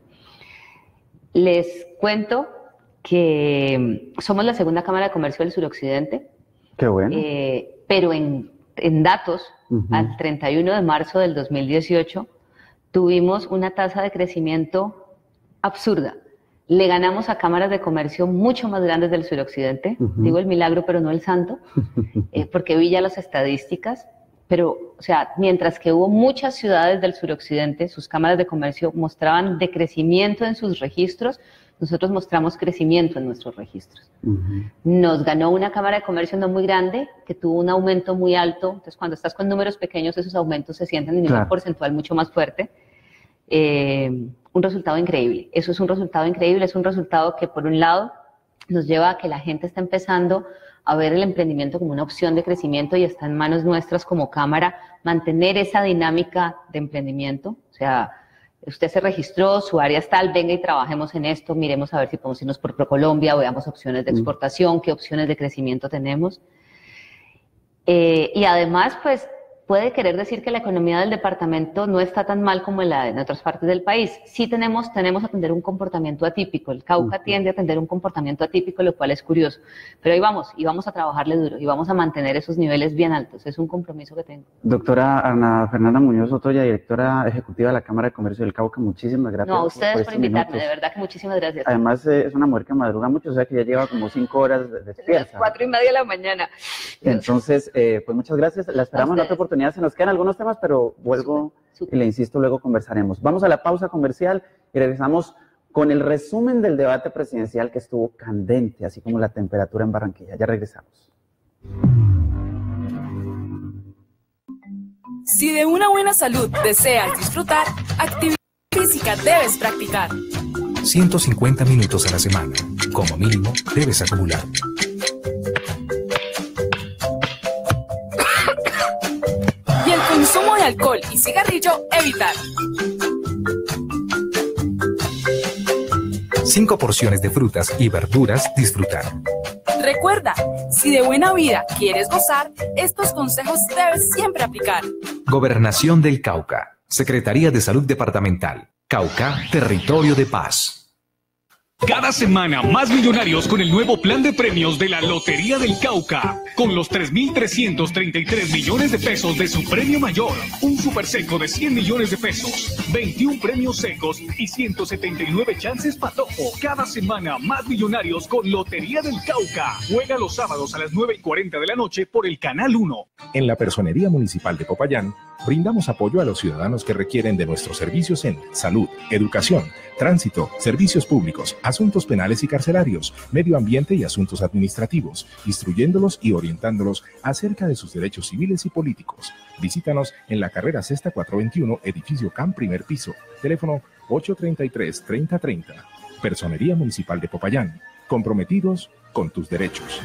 S22: Les cuento que somos la segunda Cámara de Comercio del Suroccidente.
S7: Qué bueno.
S22: Eh, pero en, en datos, uh-huh. al treinta y uno de marzo del dos mil dieciocho, tuvimos una tasa de crecimiento absurda. Le ganamos a cámaras de comercio mucho más grandes del suroccidente. Uh-huh. Digo el milagro, pero no el santo, eh, porque vi ya las estadísticas. Pero, o sea, mientras que hubo muchas ciudades del suroccidente, sus cámaras de comercio mostraban decrecimiento en sus registros, nosotros mostramos crecimiento en nuestros registros. Uh-huh. Nos ganó una cámara de comercio no muy grande, que tuvo un aumento muy alto. Entonces, cuando estás con números pequeños, esos aumentos se sienten en nivel claro. porcentual mucho más fuerte. Eh, un resultado increíble. Eso es un resultado increíble, es un resultado que por un lado nos lleva a que la gente está empezando a ver el emprendimiento como una opción de crecimiento y está en manos nuestras como cámara mantener esa dinámica de emprendimiento. O sea, usted se registró, su área es tal, venga y trabajemos en esto, miremos a ver si podemos irnos por ProColombia, veamos opciones de exportación, qué opciones de crecimiento tenemos. Eh, y además, pues, puede querer decir que la economía del departamento no está tan mal como en la de otras partes del país. Sí tenemos, tenemos a tener un comportamiento atípico. El Cauca uh-huh. tiende a tener un comportamiento atípico, lo cual es curioso. Pero ahí vamos, y vamos a trabajarle duro, y vamos a mantener esos niveles bien altos. Es un compromiso que tengo.
S7: Doctora Ana Fernanda Muñoz Otoya, directora ejecutiva de la Cámara de Comercio del Cauca, muchísimas gracias.
S22: No, a ustedes por, por, por invitarme, minutos. De verdad que muchísimas gracias.
S7: Además, eh, es una mujer que madruga mucho, o sea que ya lleva como cinco horas despierta.
S22: Las cuatro y media de la mañana.
S7: Entonces, eh, pues muchas gracias. La esperamos en otra oportunidad. Se nos quedan algunos temas, pero vuelvo super, super. y le insisto, luego conversaremos. Vamos a la pausa comercial y regresamos con el resumen del debate presidencial que estuvo candente, así como la temperatura en Barranquilla. Ya regresamos.
S5: Si de una buena salud deseas disfrutar, actividad física debes practicar.
S2: ciento cincuenta minutos a la semana, como mínimo, debes acumular.
S5: Y el consumo de alcohol y cigarrillo, evitar.
S2: Cinco porciones de frutas y verduras, disfrutar.
S5: Recuerda, si de buena vida quieres gozar, estos consejos debes siempre aplicar.
S2: Gobernación del Cauca. Secretaría de Salud Departamental. Cauca, territorio de paz.
S9: Cada semana más millonarios con el nuevo plan de premios de la Lotería del Cauca. Con los tres mil trescientos treinta y tres millones de pesos de su premio mayor. Un super seco de cien millones de pesos. veintiún premios secos y ciento setenta y nueve chances patojo. Cada semana más millonarios con Lotería del Cauca. Juega los sábados a las nueve y cuarenta de la noche por el Canal uno.
S10: En la Personería Municipal de Popayán, brindamos apoyo a los ciudadanos que requieren de nuestros servicios en salud, educación, tránsito, servicios públicos, asuntos penales y carcelarios, medio ambiente y asuntos administrativos, instruyéndolos y orientándolos acerca de sus derechos civiles y políticos. Visítanos en la carrera Sexta cuatrocientos veintiuno, edificio C A M, primer piso, teléfono ocho treinta y tres, treinta treinta. Personería Municipal de Popayán, comprometidos con tus derechos.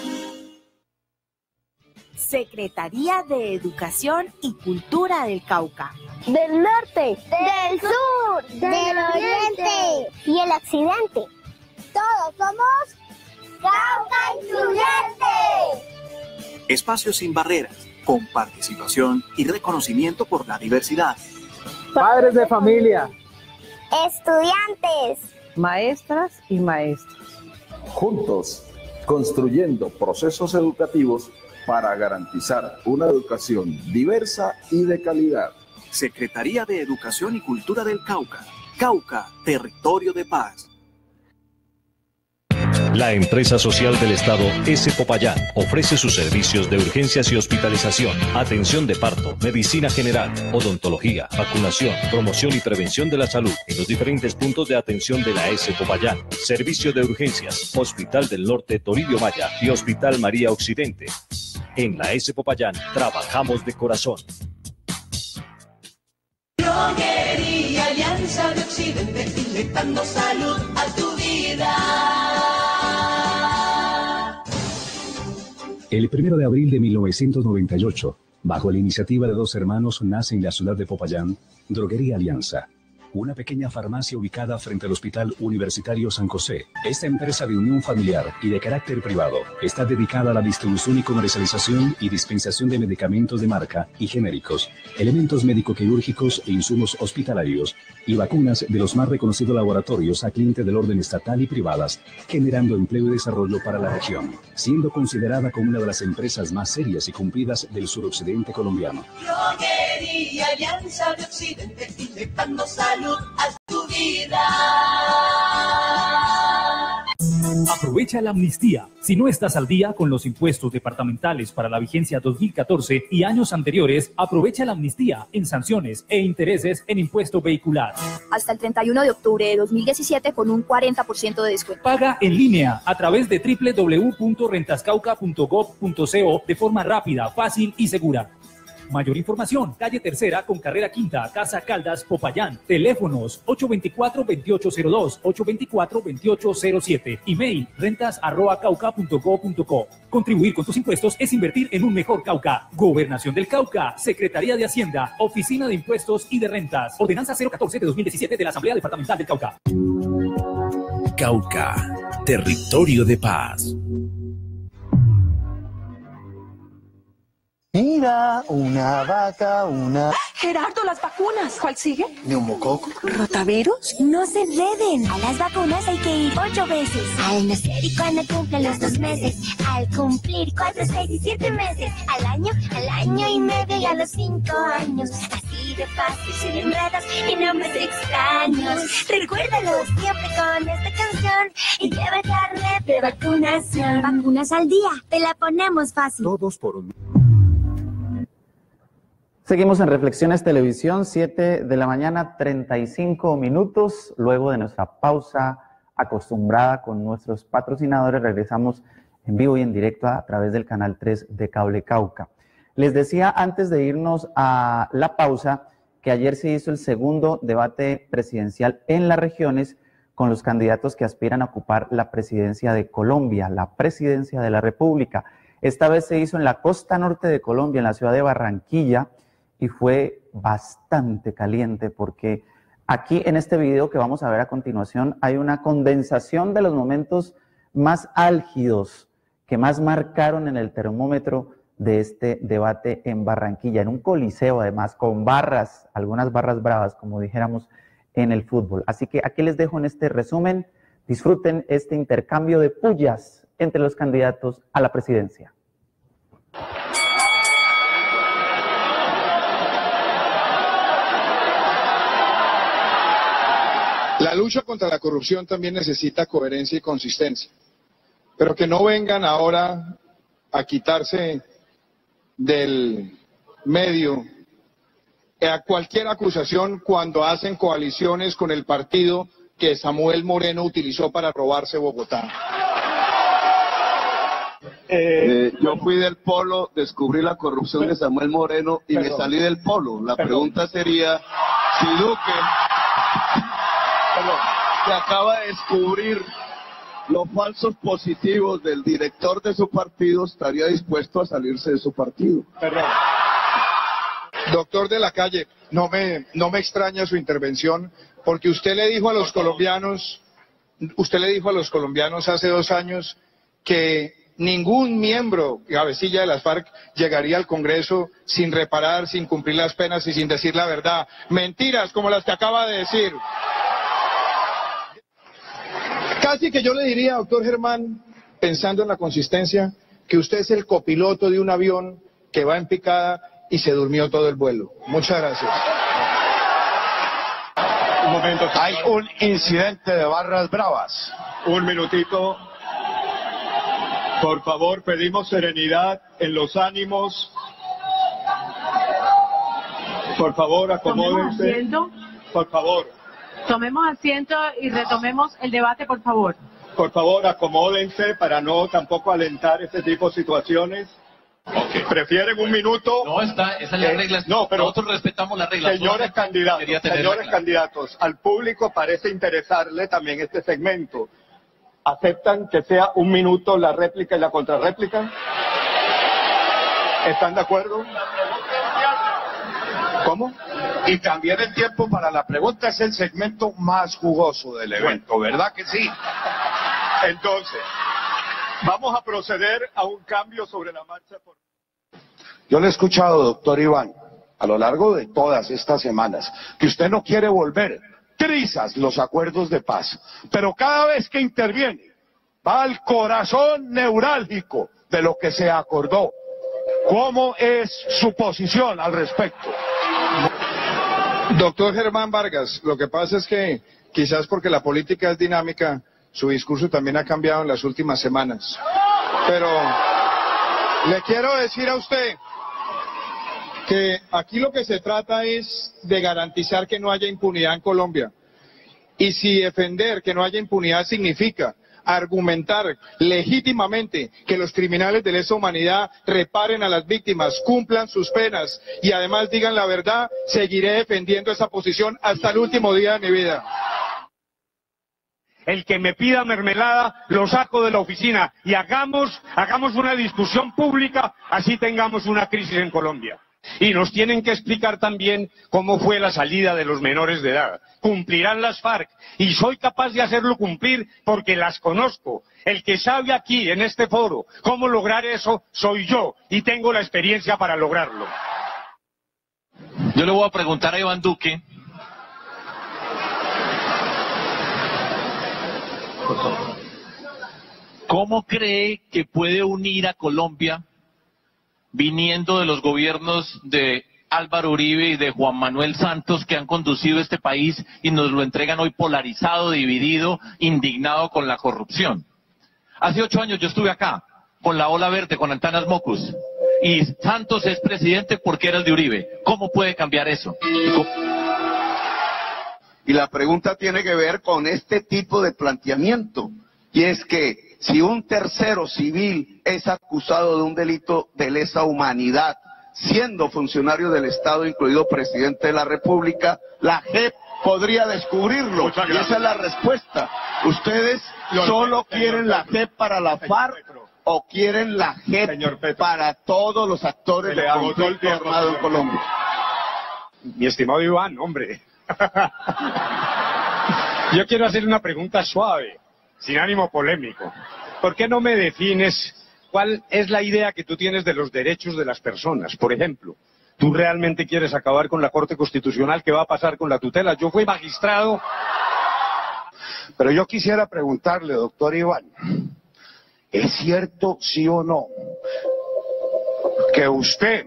S11: Secretaría de Educación y Cultura del Cauca.
S12: Del norte, del sur, del oriente y el occidente. Todos somos Cauca Incluyente.
S13: Espacios sin barreras, con participación y reconocimiento por la diversidad.
S4: Padres de familia.
S12: Estudiantes.
S14: Maestras y maestros.
S15: Juntos, construyendo procesos educativos para garantizar una educación diversa y de calidad.
S13: Secretaría de Educación y Cultura del Cauca. Cauca, territorio de paz.
S16: La empresa social del Estado S. Popayán ofrece sus servicios de urgencias y hospitalización, atención de parto, medicina general, odontología, vacunación, promoción y prevención de la salud en los diferentes puntos de atención de la S. Popayán, servicio de urgencias, Hospital del Norte Toribio Maya y Hospital María Occidente. En la S. Popayán trabajamos de corazón.
S17: Droguería Alianza de Occidente, inyectando salud a tu vida.
S8: El primero de abril de mil novecientos noventa y ocho, bajo la iniciativa de dos hermanos, nace en la ciudad de Popayán Droguería Alianza, una pequeña farmacia ubicada frente al Hospital Universitario San José. Esta empresa de unión familiar y de carácter privado está dedicada a la distribución y comercialización y dispensación de medicamentos de marca y genéricos, elementos médico-quirúrgicos e insumos hospitalarios y vacunas de los más reconocidos laboratorios a clientes del orden estatal y privadas, generando empleo y desarrollo para la región, siendo considerada como una de las empresas más serias y cumplidas del suroccidente colombiano.
S17: Droguería Alianza de Occidente, inyectando salud a tu vida.
S18: Aprovecha la amnistía. Si no estás al día con los impuestos departamentales para la vigencia dos mil catorce y años anteriores, aprovecha la amnistía en sanciones e intereses en impuesto vehicular.
S19: Hasta el treinta y uno de octubre de dos mil diecisiete con un cuarenta por ciento de descuento.
S18: Paga en línea a través de doble u doble u doble u punto rentascauca punto gob punto co de forma rápida, fácil y segura. Mayor información, calle Tercera con carrera Quinta, Casa Caldas, Popayán. Teléfonos ocho dos cuatro, dos ocho cero dos, ocho dos cuatro, dos ocho cero siete. Email rentas arroba cauca punto gob punto co. Contribuir con tus impuestos es invertir en un mejor Cauca. Gobernación del Cauca, Secretaría de Hacienda, Oficina de Impuestos y de Rentas. Ordenanza cero catorce de dos mil diecisiete de la Asamblea Departamental del Cauca.
S1: Cauca, territorio de paz.
S20: Mira, una vaca, una...
S21: Gerardo, las vacunas. ¿Cuál sigue?
S20: Neumococo.
S21: ¿Rotavirus?
S12: No se enreden. A las vacunas hay que ir ocho veces. Al nacer y cuando cumplen los dos meses. Al cumplir cuatro, seis y siete meses. Al año, al año y medio y a los cinco años. Así de fácil, sin enredos y nombres extraños. Recuérdalo siempre con esta canción. Y lleva carnet de vacunación. Vacunas al día, te la ponemos fácil.
S10: Todos por un...
S7: Seguimos en Reflexiones Televisión, siete de la mañana, treinta y cinco minutos. Luego de nuestra pausa acostumbrada con nuestros patrocinadores, regresamos en vivo y en directo a través del canal tres de Cable Cauca. Les decía antes de irnos a la pausa que ayer se hizo el segundo debate presidencial en las regiones con los candidatos que aspiran a ocupar la presidencia de Colombia, la presidencia de la República. Esta vez se hizo en la costa norte de Colombia, en la ciudad de Barranquilla, y fue bastante caliente porque aquí en este video que vamos a ver a continuación hay una condensación de los momentos más álgidos que más marcaron en el termómetro de este debate en Barranquilla, en un coliseo además, con barras, algunas barras bravas, como dijéramos en el fútbol. Así que aquí les dejo en este resumen, disfruten este intercambio de pullas entre los candidatos a la presidencia.
S3: La lucha contra la corrupción también necesita coherencia y consistencia, pero que no vengan ahora a quitarse del medio a cualquier acusación cuando hacen coaliciones con el partido que Samuel Moreno utilizó para robarse Bogotá.
S23: Eh, yo fui del polo, descubrí la corrupción de Samuel Moreno y perdón, me salí del polo. La perdón. pregunta sería si Duque... que acaba de descubrir los falsos positivos del director de su partido, estaría dispuesto a salirse de su partido.
S3: Perdón. Doctor de la Calle, no me, no me extraña su intervención, porque usted le dijo a los colombianos, usted le dijo a los colombianos hace dos años que ningún miembro, cabecilla de las FARC, llegaría al Congreso sin reparar, sin cumplir las penas y sin decir la verdad. Mentiras como las que acaba de decir. Casi que yo le diría, doctor Germán, pensando en la consistencia, que usted es el copiloto de un avión que va en picada y se durmió todo el vuelo. Muchas gracias.
S23: Un momento. Hay un incidente de barras bravas. Un minutito. Por favor, pedimos serenidad en los ánimos. Por favor, acomódense.
S5: Tomemos asiento.
S23: Por favor.
S5: Tomemos asiento y retomemos el debate, por favor.
S23: Por favor, acomódense para no tampoco alentar este tipo de situaciones. Okay. ¿Prefieren un minuto?
S6: No, está, esa es la
S23: eh,
S6: regla.
S23: No, pero
S6: nosotros respetamos las reglas.
S23: Señores candidatos, señores candidatos, al público parece interesarle también este segmento. ¿Aceptan que sea un minuto la réplica y la contrarréplica? ¿Están de acuerdo? ¿Cómo?
S22: Y también el tiempo para la pregunta es el segmento más jugoso del evento, ¿verdad que sí?
S23: Entonces, vamos a proceder a un cambio sobre la marcha. Por...
S22: Yo le he escuchado, doctor Iván, a lo largo de todas estas semanas, que usted no quiere volver trizas los acuerdos de paz, pero cada vez que interviene, va al corazón neurálgico de lo que se acordó. ¿Cómo es su posición al respecto?
S3: Doctor Germán Vargas, lo que pasa es que quizás porque la política es dinámica, su discurso también ha cambiado en las últimas semanas. Pero le quiero decir a usted que aquí lo que se trata es de garantizar que no haya impunidad en Colombia. Y si defender que no haya impunidad significa argumentar legítimamente que los criminales de lesa humanidad reparen a las víctimas, cumplan sus penas y además digan la verdad, seguiré defendiendo esa posición hasta el último día de mi vida.
S24: El que me pida mermelada, lo saco de la oficina y hagamos, hagamos una discusión pública, así tengamos una crisis en Colombia. Y nos tienen que explicar también cómo fue la salida de los menores de edad. Cumplirán las FARC y soy capaz de hacerlo cumplir porque las conozco. El que sabe aquí, en este foro, cómo lograr eso, soy yo y tengo la experiencia para lograrlo.
S6: Yo le voy a preguntar a Iván Duque. ¿Cómo cree que puede unir a Colombia viniendo de los gobiernos de Álvaro Uribe y de Juan Manuel Santos que han conducido este país y nos lo entregan hoy polarizado, dividido, indignado con la corrupción? Hace ocho años yo estuve acá con la ola verde, con Antanas Mocus, y Santos es presidente porque era el de Uribe. ¿Cómo puede cambiar eso?
S23: Y la pregunta tiene que ver con este tipo de planteamiento, y es que si un tercero civil es acusado de un delito de lesa humanidad, siendo funcionario del Estado, incluido presidente de la República, la J E P podría descubrirlo. Y esa es la respuesta. ¿Ustedes solo quieren la J E P para la FARC o quieren la J E P para todos los actores del conflicto armado en Colombia?
S24: Mi estimado Iván, hombre. Yo quiero hacer una pregunta suave, sin ánimo polémico. ¿Por qué no me defines cuál es la idea que tú tienes de los derechos de las personas? Por ejemplo, ¿tú realmente quieres acabar con la Corte Constitucional? ¿Qué va a pasar con la tutela? Yo fui magistrado.
S22: Pero yo quisiera preguntarle, doctor Iván, ¿es cierto, sí o no, que usted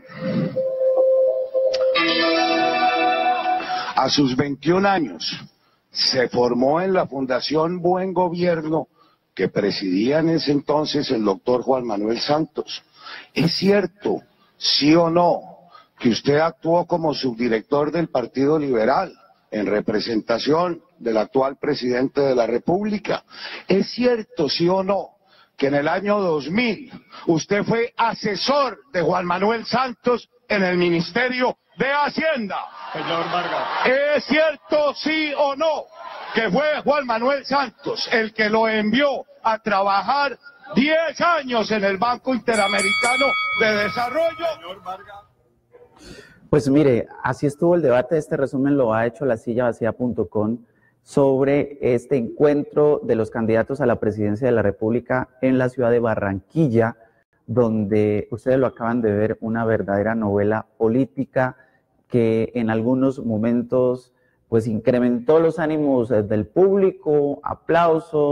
S22: a sus veintiún años se formó en la Fundación Buen Gobierno que presidía en ese entonces el doctor Juan Manuel Santos? ¿Es cierto, sí o no, que usted actuó como subdirector del Partido Liberal en representación del actual presidente de la República? ¿Es cierto, sí o no, que en el año dos mil usted fue asesor de Juan Manuel Santos en el Ministerio de Hacienda?
S23: Señor Vargas.
S22: ¿Es cierto, sí o no, que fue Juan Manuel Santos el que lo envió a trabajar diez años en el Banco Interamericano de Desarrollo?
S23: Señor Vargas.
S7: Pues mire, así estuvo el debate. Este resumen lo ha hecho la silla vacía punto com sobre este encuentro de los candidatos a la presidencia de la República en la ciudad de Barranquilla, donde ustedes lo acaban de ver, una verdadera novela política que en algunos momentos pues incrementó los ánimos del público, aplausos,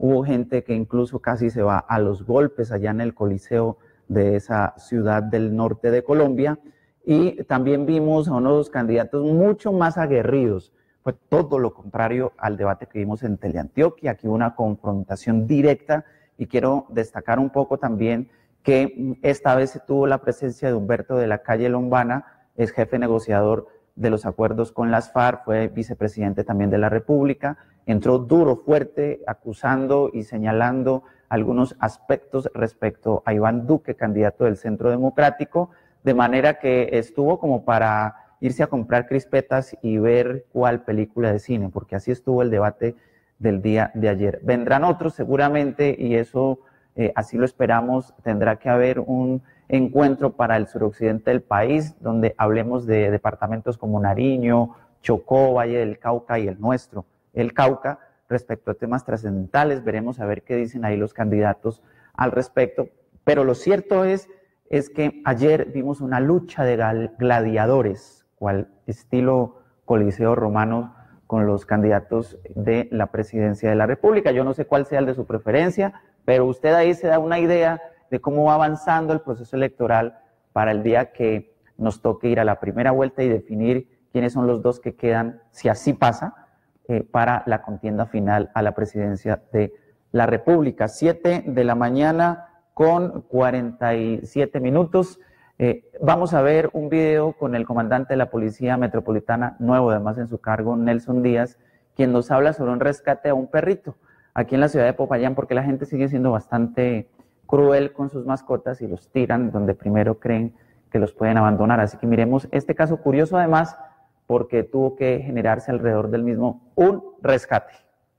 S7: hubo gente que incluso casi se va a los golpes allá en el Coliseo de esa ciudad del norte de Colombia, y también vimos a unos candidatos mucho más aguerridos. Fue todo lo contrario al debate que vimos en Teleantioquia. Aquí hubo una confrontación directa, y quiero destacar un poco también que esta vez se tuvo la presencia de Humberto de la Calle Lombana, es jefe negociador de los acuerdos con las FARC, fue vicepresidente también de la República, entró duro, fuerte, acusando y señalando algunos aspectos respecto a Iván Duque, candidato del Centro Democrático, de manera que estuvo como para irse a comprar crispetas y ver cuál película de cine, porque así estuvo el debate del día de ayer. Vendrán otros seguramente, y eso eh, así lo esperamos. Tendrá que haber un encuentro para el suroccidente del país, donde hablemos de departamentos como Nariño, Chocó, Valle del Cauca y el nuestro, el Cauca, respecto a temas trascendentales. Veremos a ver qué dicen ahí los candidatos al respecto. Pero lo cierto es, es que ayer vimos una lucha de gladiadores, cual estilo Coliseo Romano, con los candidatos de la presidencia de la República. Yo no sé cuál sea el de su preferencia, pero usted ahí se da una idea de cómo va avanzando el proceso electoral para el día que nos toque ir a la primera vuelta y definir quiénes son los dos que quedan, si así pasa, eh, para la contienda final a la presidencia de la República. Siete de la mañana con cuarenta y siete minutos. Eh, vamos a ver un video con el comandante de la Policía Metropolitana, nuevo además en su cargo, Nelson Díaz, quien nos habla sobre un rescate a un perrito aquí en la ciudad de Popayán, porque la gente sigue siendo bastante cruel con sus mascotas y los tiran donde primero creen que los pueden abandonar. Así que miremos este caso curioso además, porque tuvo que generarse alrededor del mismo un rescate.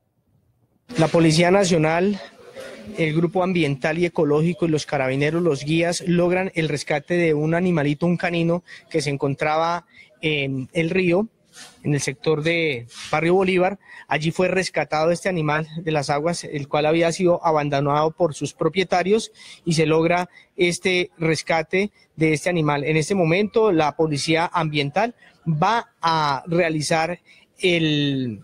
S2: La Policía Nacional, el Grupo Ambiental y Ecológico y los carabineros, los guías, logran el rescate de un animalito, un canino, que se encontraba en el río, en el sector de Barrio Bolívar. Allí fue rescatado este animal de las aguas, el cual había sido abandonado por sus propietarios, y se logra este rescate de este animal. En este momento la Policía Ambiental va a realizar el...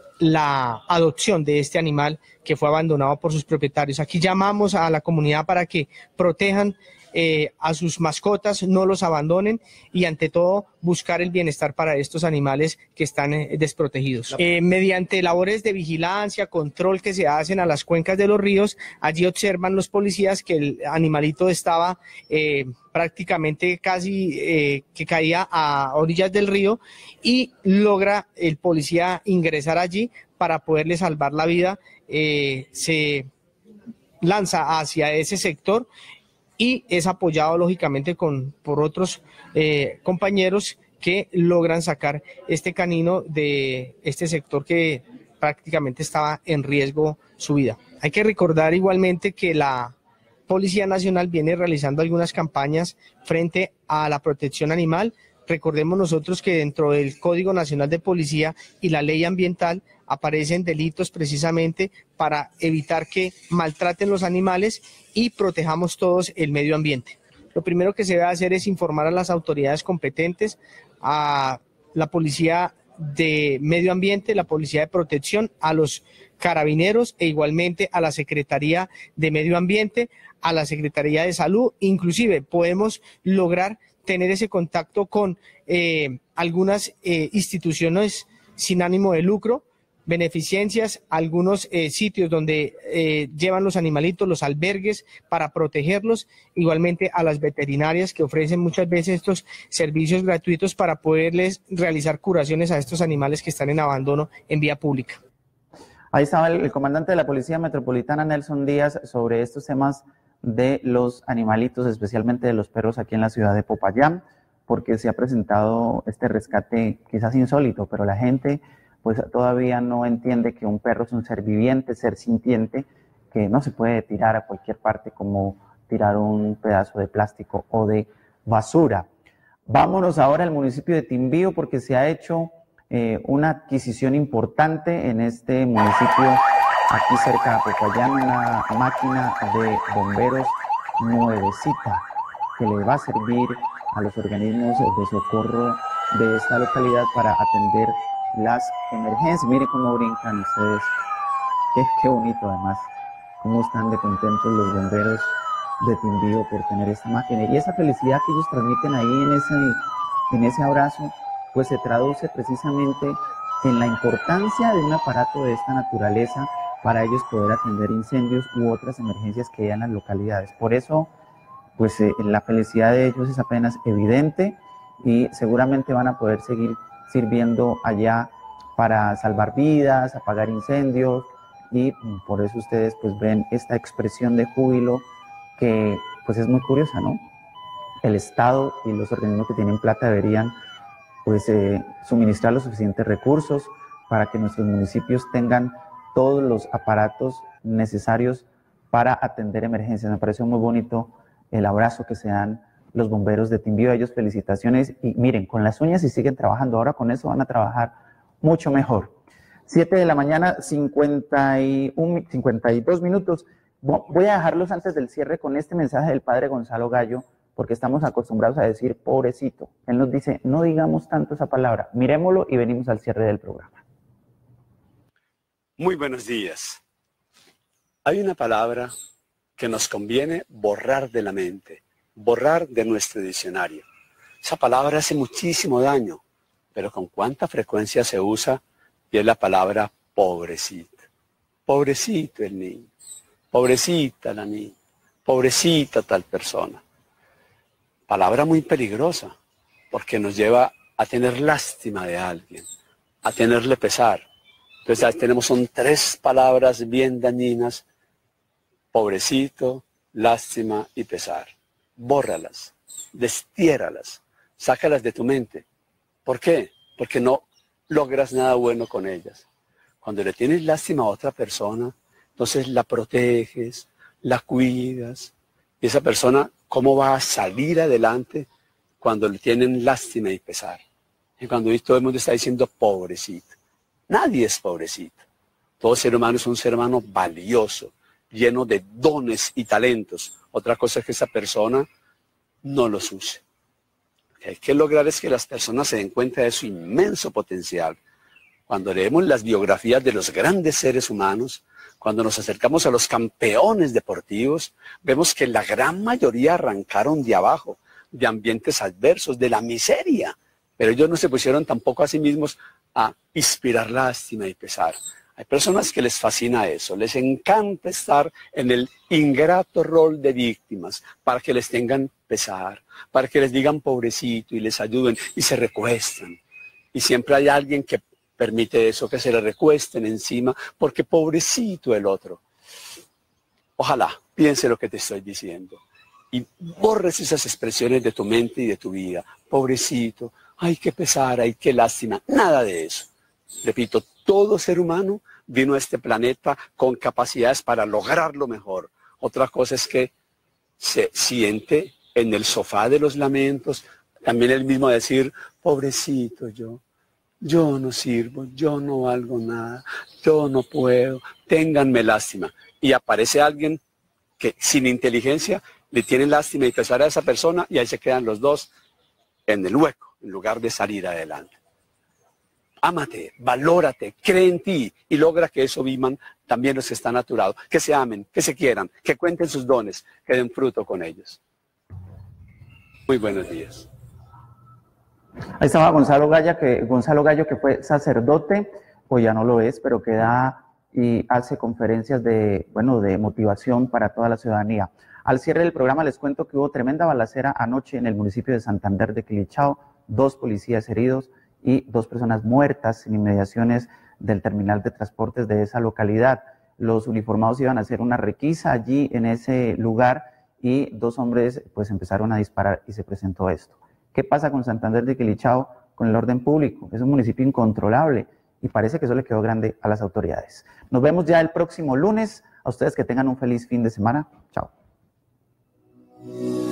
S2: la adopción de este animal que fue abandonado por sus propietarios. Aquí llamamos a la comunidad para que protejan eh, a sus mascotas, no los abandonen, y ante todo buscar el bienestar para estos animales que están eh, desprotegidos. Eh, mediante labores de vigilancia, control que se hacen a las cuencas de los ríos, allí observan los policías que el animalito estaba eh, prácticamente casi eh, que caía a orillas del río, y logra el policía ingresar allí para poderle salvar la vida. Eh, se lanza hacia ese sector y es apoyado lógicamente con, por otros eh, compañeros que logran sacar este canino de este sector que prácticamente estaba en riesgo su vida. Hay que recordar igualmente que la Policía Nacional viene realizando algunas campañas frente a la protección animal. Recordemos nosotros que dentro del Código Nacional de Policía y la Ley Ambiental aparecen delitos precisamente para evitar que maltraten los animales y protejamos todos el medio ambiente. Lo primero que se debe hacer es informar a las autoridades competentes, a la Policía de Medio Ambiente, la Policía de Protección, a los carabineros e igualmente a la Secretaría de Medio Ambiente, a la Secretaría de Salud. Inclusive podemos lograr tener ese contacto con eh, algunas eh, instituciones sin ánimo de lucro, beneficencias, algunos eh, sitios donde eh, llevan los animalitos, los albergues para protegerlos, igualmente a las veterinarias que ofrecen muchas veces estos servicios gratuitos para poderles realizar curaciones a estos animales que están en abandono en vía pública.
S7: Ahí estaba el, el comandante de la Policía Metropolitana, Nelson Díaz, sobre estos temas de los animalitos, especialmente de los perros aquí en la ciudad de Popayán, porque se ha presentado este rescate quizás insólito, pero la gente pues todavía no entiende que un perro es un ser viviente, ser sintiente, que no se puede tirar a cualquier parte como tirar un pedazo de plástico o de basura. Vámonos ahora al municipio de Timbío, porque se ha hecho eh, una adquisición importante en este municipio, aquí cerca de Popayán, una máquina de bomberos nuevecita que le va a servir a los organismos de socorro de esta localidad para atender las emergencias. Miren cómo brincan ustedes qué, qué bonito además, cómo están de contentos los bomberos de Timbío por tener esta máquina. Y esa felicidad que ellos transmiten ahí en ese, en ese abrazo, pues se traduce precisamente en la importancia de un aparato de esta naturaleza para ellos poder atender incendios u otras emergencias que hay en las localidades. Por eso, pues eh, la felicidad de ellos es apenas evidente y seguramente van a poder seguir sirviendo allá para salvar vidas, apagar incendios, y por eso ustedes pues ven esta expresión de júbilo que pues es muy curiosa, ¿no? El Estado y los organismos que tienen plata deberían pues eh, suministrar los suficientes recursos para que nuestros municipios tengan todos los aparatos necesarios para atender emergencias. Me pareció muy bonito el abrazo que se dan los bomberos de Timbío. A ellos felicitaciones y miren, con las uñas y siguen trabajando. Ahora con eso van a trabajar mucho mejor. siete de la mañana, cincuenta y uno, cincuenta y dos minutos. Voy a dejarlos antes del cierre con este mensaje del padre Gonzalo Gallo, porque estamos acostumbrados a decir pobrecito. Él nos dice, no digamos tanto esa palabra. Miremoslo y venimos al cierre del programa.
S4: Muy buenos días. Hay una palabra que nos conviene borrar de la mente, borrar de nuestro diccionario. Esa palabra hace muchísimo daño, pero con cuánta frecuencia se usa, y es la palabra pobrecito. Pobrecito el niño, pobrecita la niña, pobrecita tal persona. Palabra muy peligrosa, porque nos lleva a tener lástima de alguien, a tenerle pesar. Entonces ahí tenemos, son tres palabras bien dañinas: pobrecito, lástima y pesar. Bórralas, destiéralas, sácalas de tu mente. ¿Por qué? Porque no logras nada bueno con ellas. Cuando le tienes lástima a otra persona, entonces la proteges, la cuidas. Y esa persona, ¿cómo va a salir adelante cuando le tienen lástima y pesar? Y cuando todo el mundo está diciendo pobrecito. Nadie es pobrecito. Todo ser humano es un ser humano valioso, lleno de dones y talentos. Otra cosa es que esa persona no los use. Lo que hay que lograr es que las personas se den cuenta de su inmenso potencial. Cuando leemos las biografías de los grandes seres humanos, cuando nos acercamos a los campeones deportivos, vemos que la gran mayoría arrancaron de abajo, de ambientes adversos, de la miseria. Pero ellos no se pusieron tampoco a sí mismos a inspirar lástima y pesar. Hay personas que les fascina eso, les encanta estar en el ingrato rol de víctimas, para que les tengan pesar, para que les digan pobrecito y les ayuden y se recuestan. Y siempre hay alguien que permite eso, que se le recuesten encima, porque pobrecito el otro. Ojalá piense lo que te estoy diciendo y borres esas expresiones de tu mente y de tu vida. Pobrecito, ay, qué pesar, ay, qué lástima, nada de eso. Repito, todo ser humano vino a este planeta con capacidades para lograr lo mejor. Otra cosa es que se siente en el sofá de los lamentos, también el mismo decir, pobrecito yo, yo no sirvo, yo no valgo nada, yo no puedo, ténganme lástima. Y aparece alguien que sin inteligencia le tiene lástima y pesar a esa persona y ahí se quedan los dos en el hueco, en lugar de salir adelante. Ámate, valórate, cree en ti y logra que eso vivan también los que están a tu lado, que se amen, que se quieran, que cuenten sus dones, que den fruto con ellos. Muy buenos días.
S7: Ahí estaba Gonzalo Gallo, que, Gonzalo Gallo, que fue sacerdote, o ya no lo es, pero que da y hace conferencias de, bueno, de motivación para toda la ciudadanía. Al cierre del programa les cuento que hubo tremenda balacera anoche en el municipio de Santander de Quilichao, dos policías heridos y dos personas muertas en inmediaciones del terminal de transportes de esa localidad. Los uniformados iban a hacer una requisa allí en ese lugar y dos hombres pues empezaron a disparar y se presentó esto. ¿Qué pasa con Santander de Quilichao con el orden público? Es un municipio incontrolable y parece que eso le quedó grande a las autoridades. Nos vemos ya el próximo lunes. A ustedes que tengan un feliz fin de semana. Chao.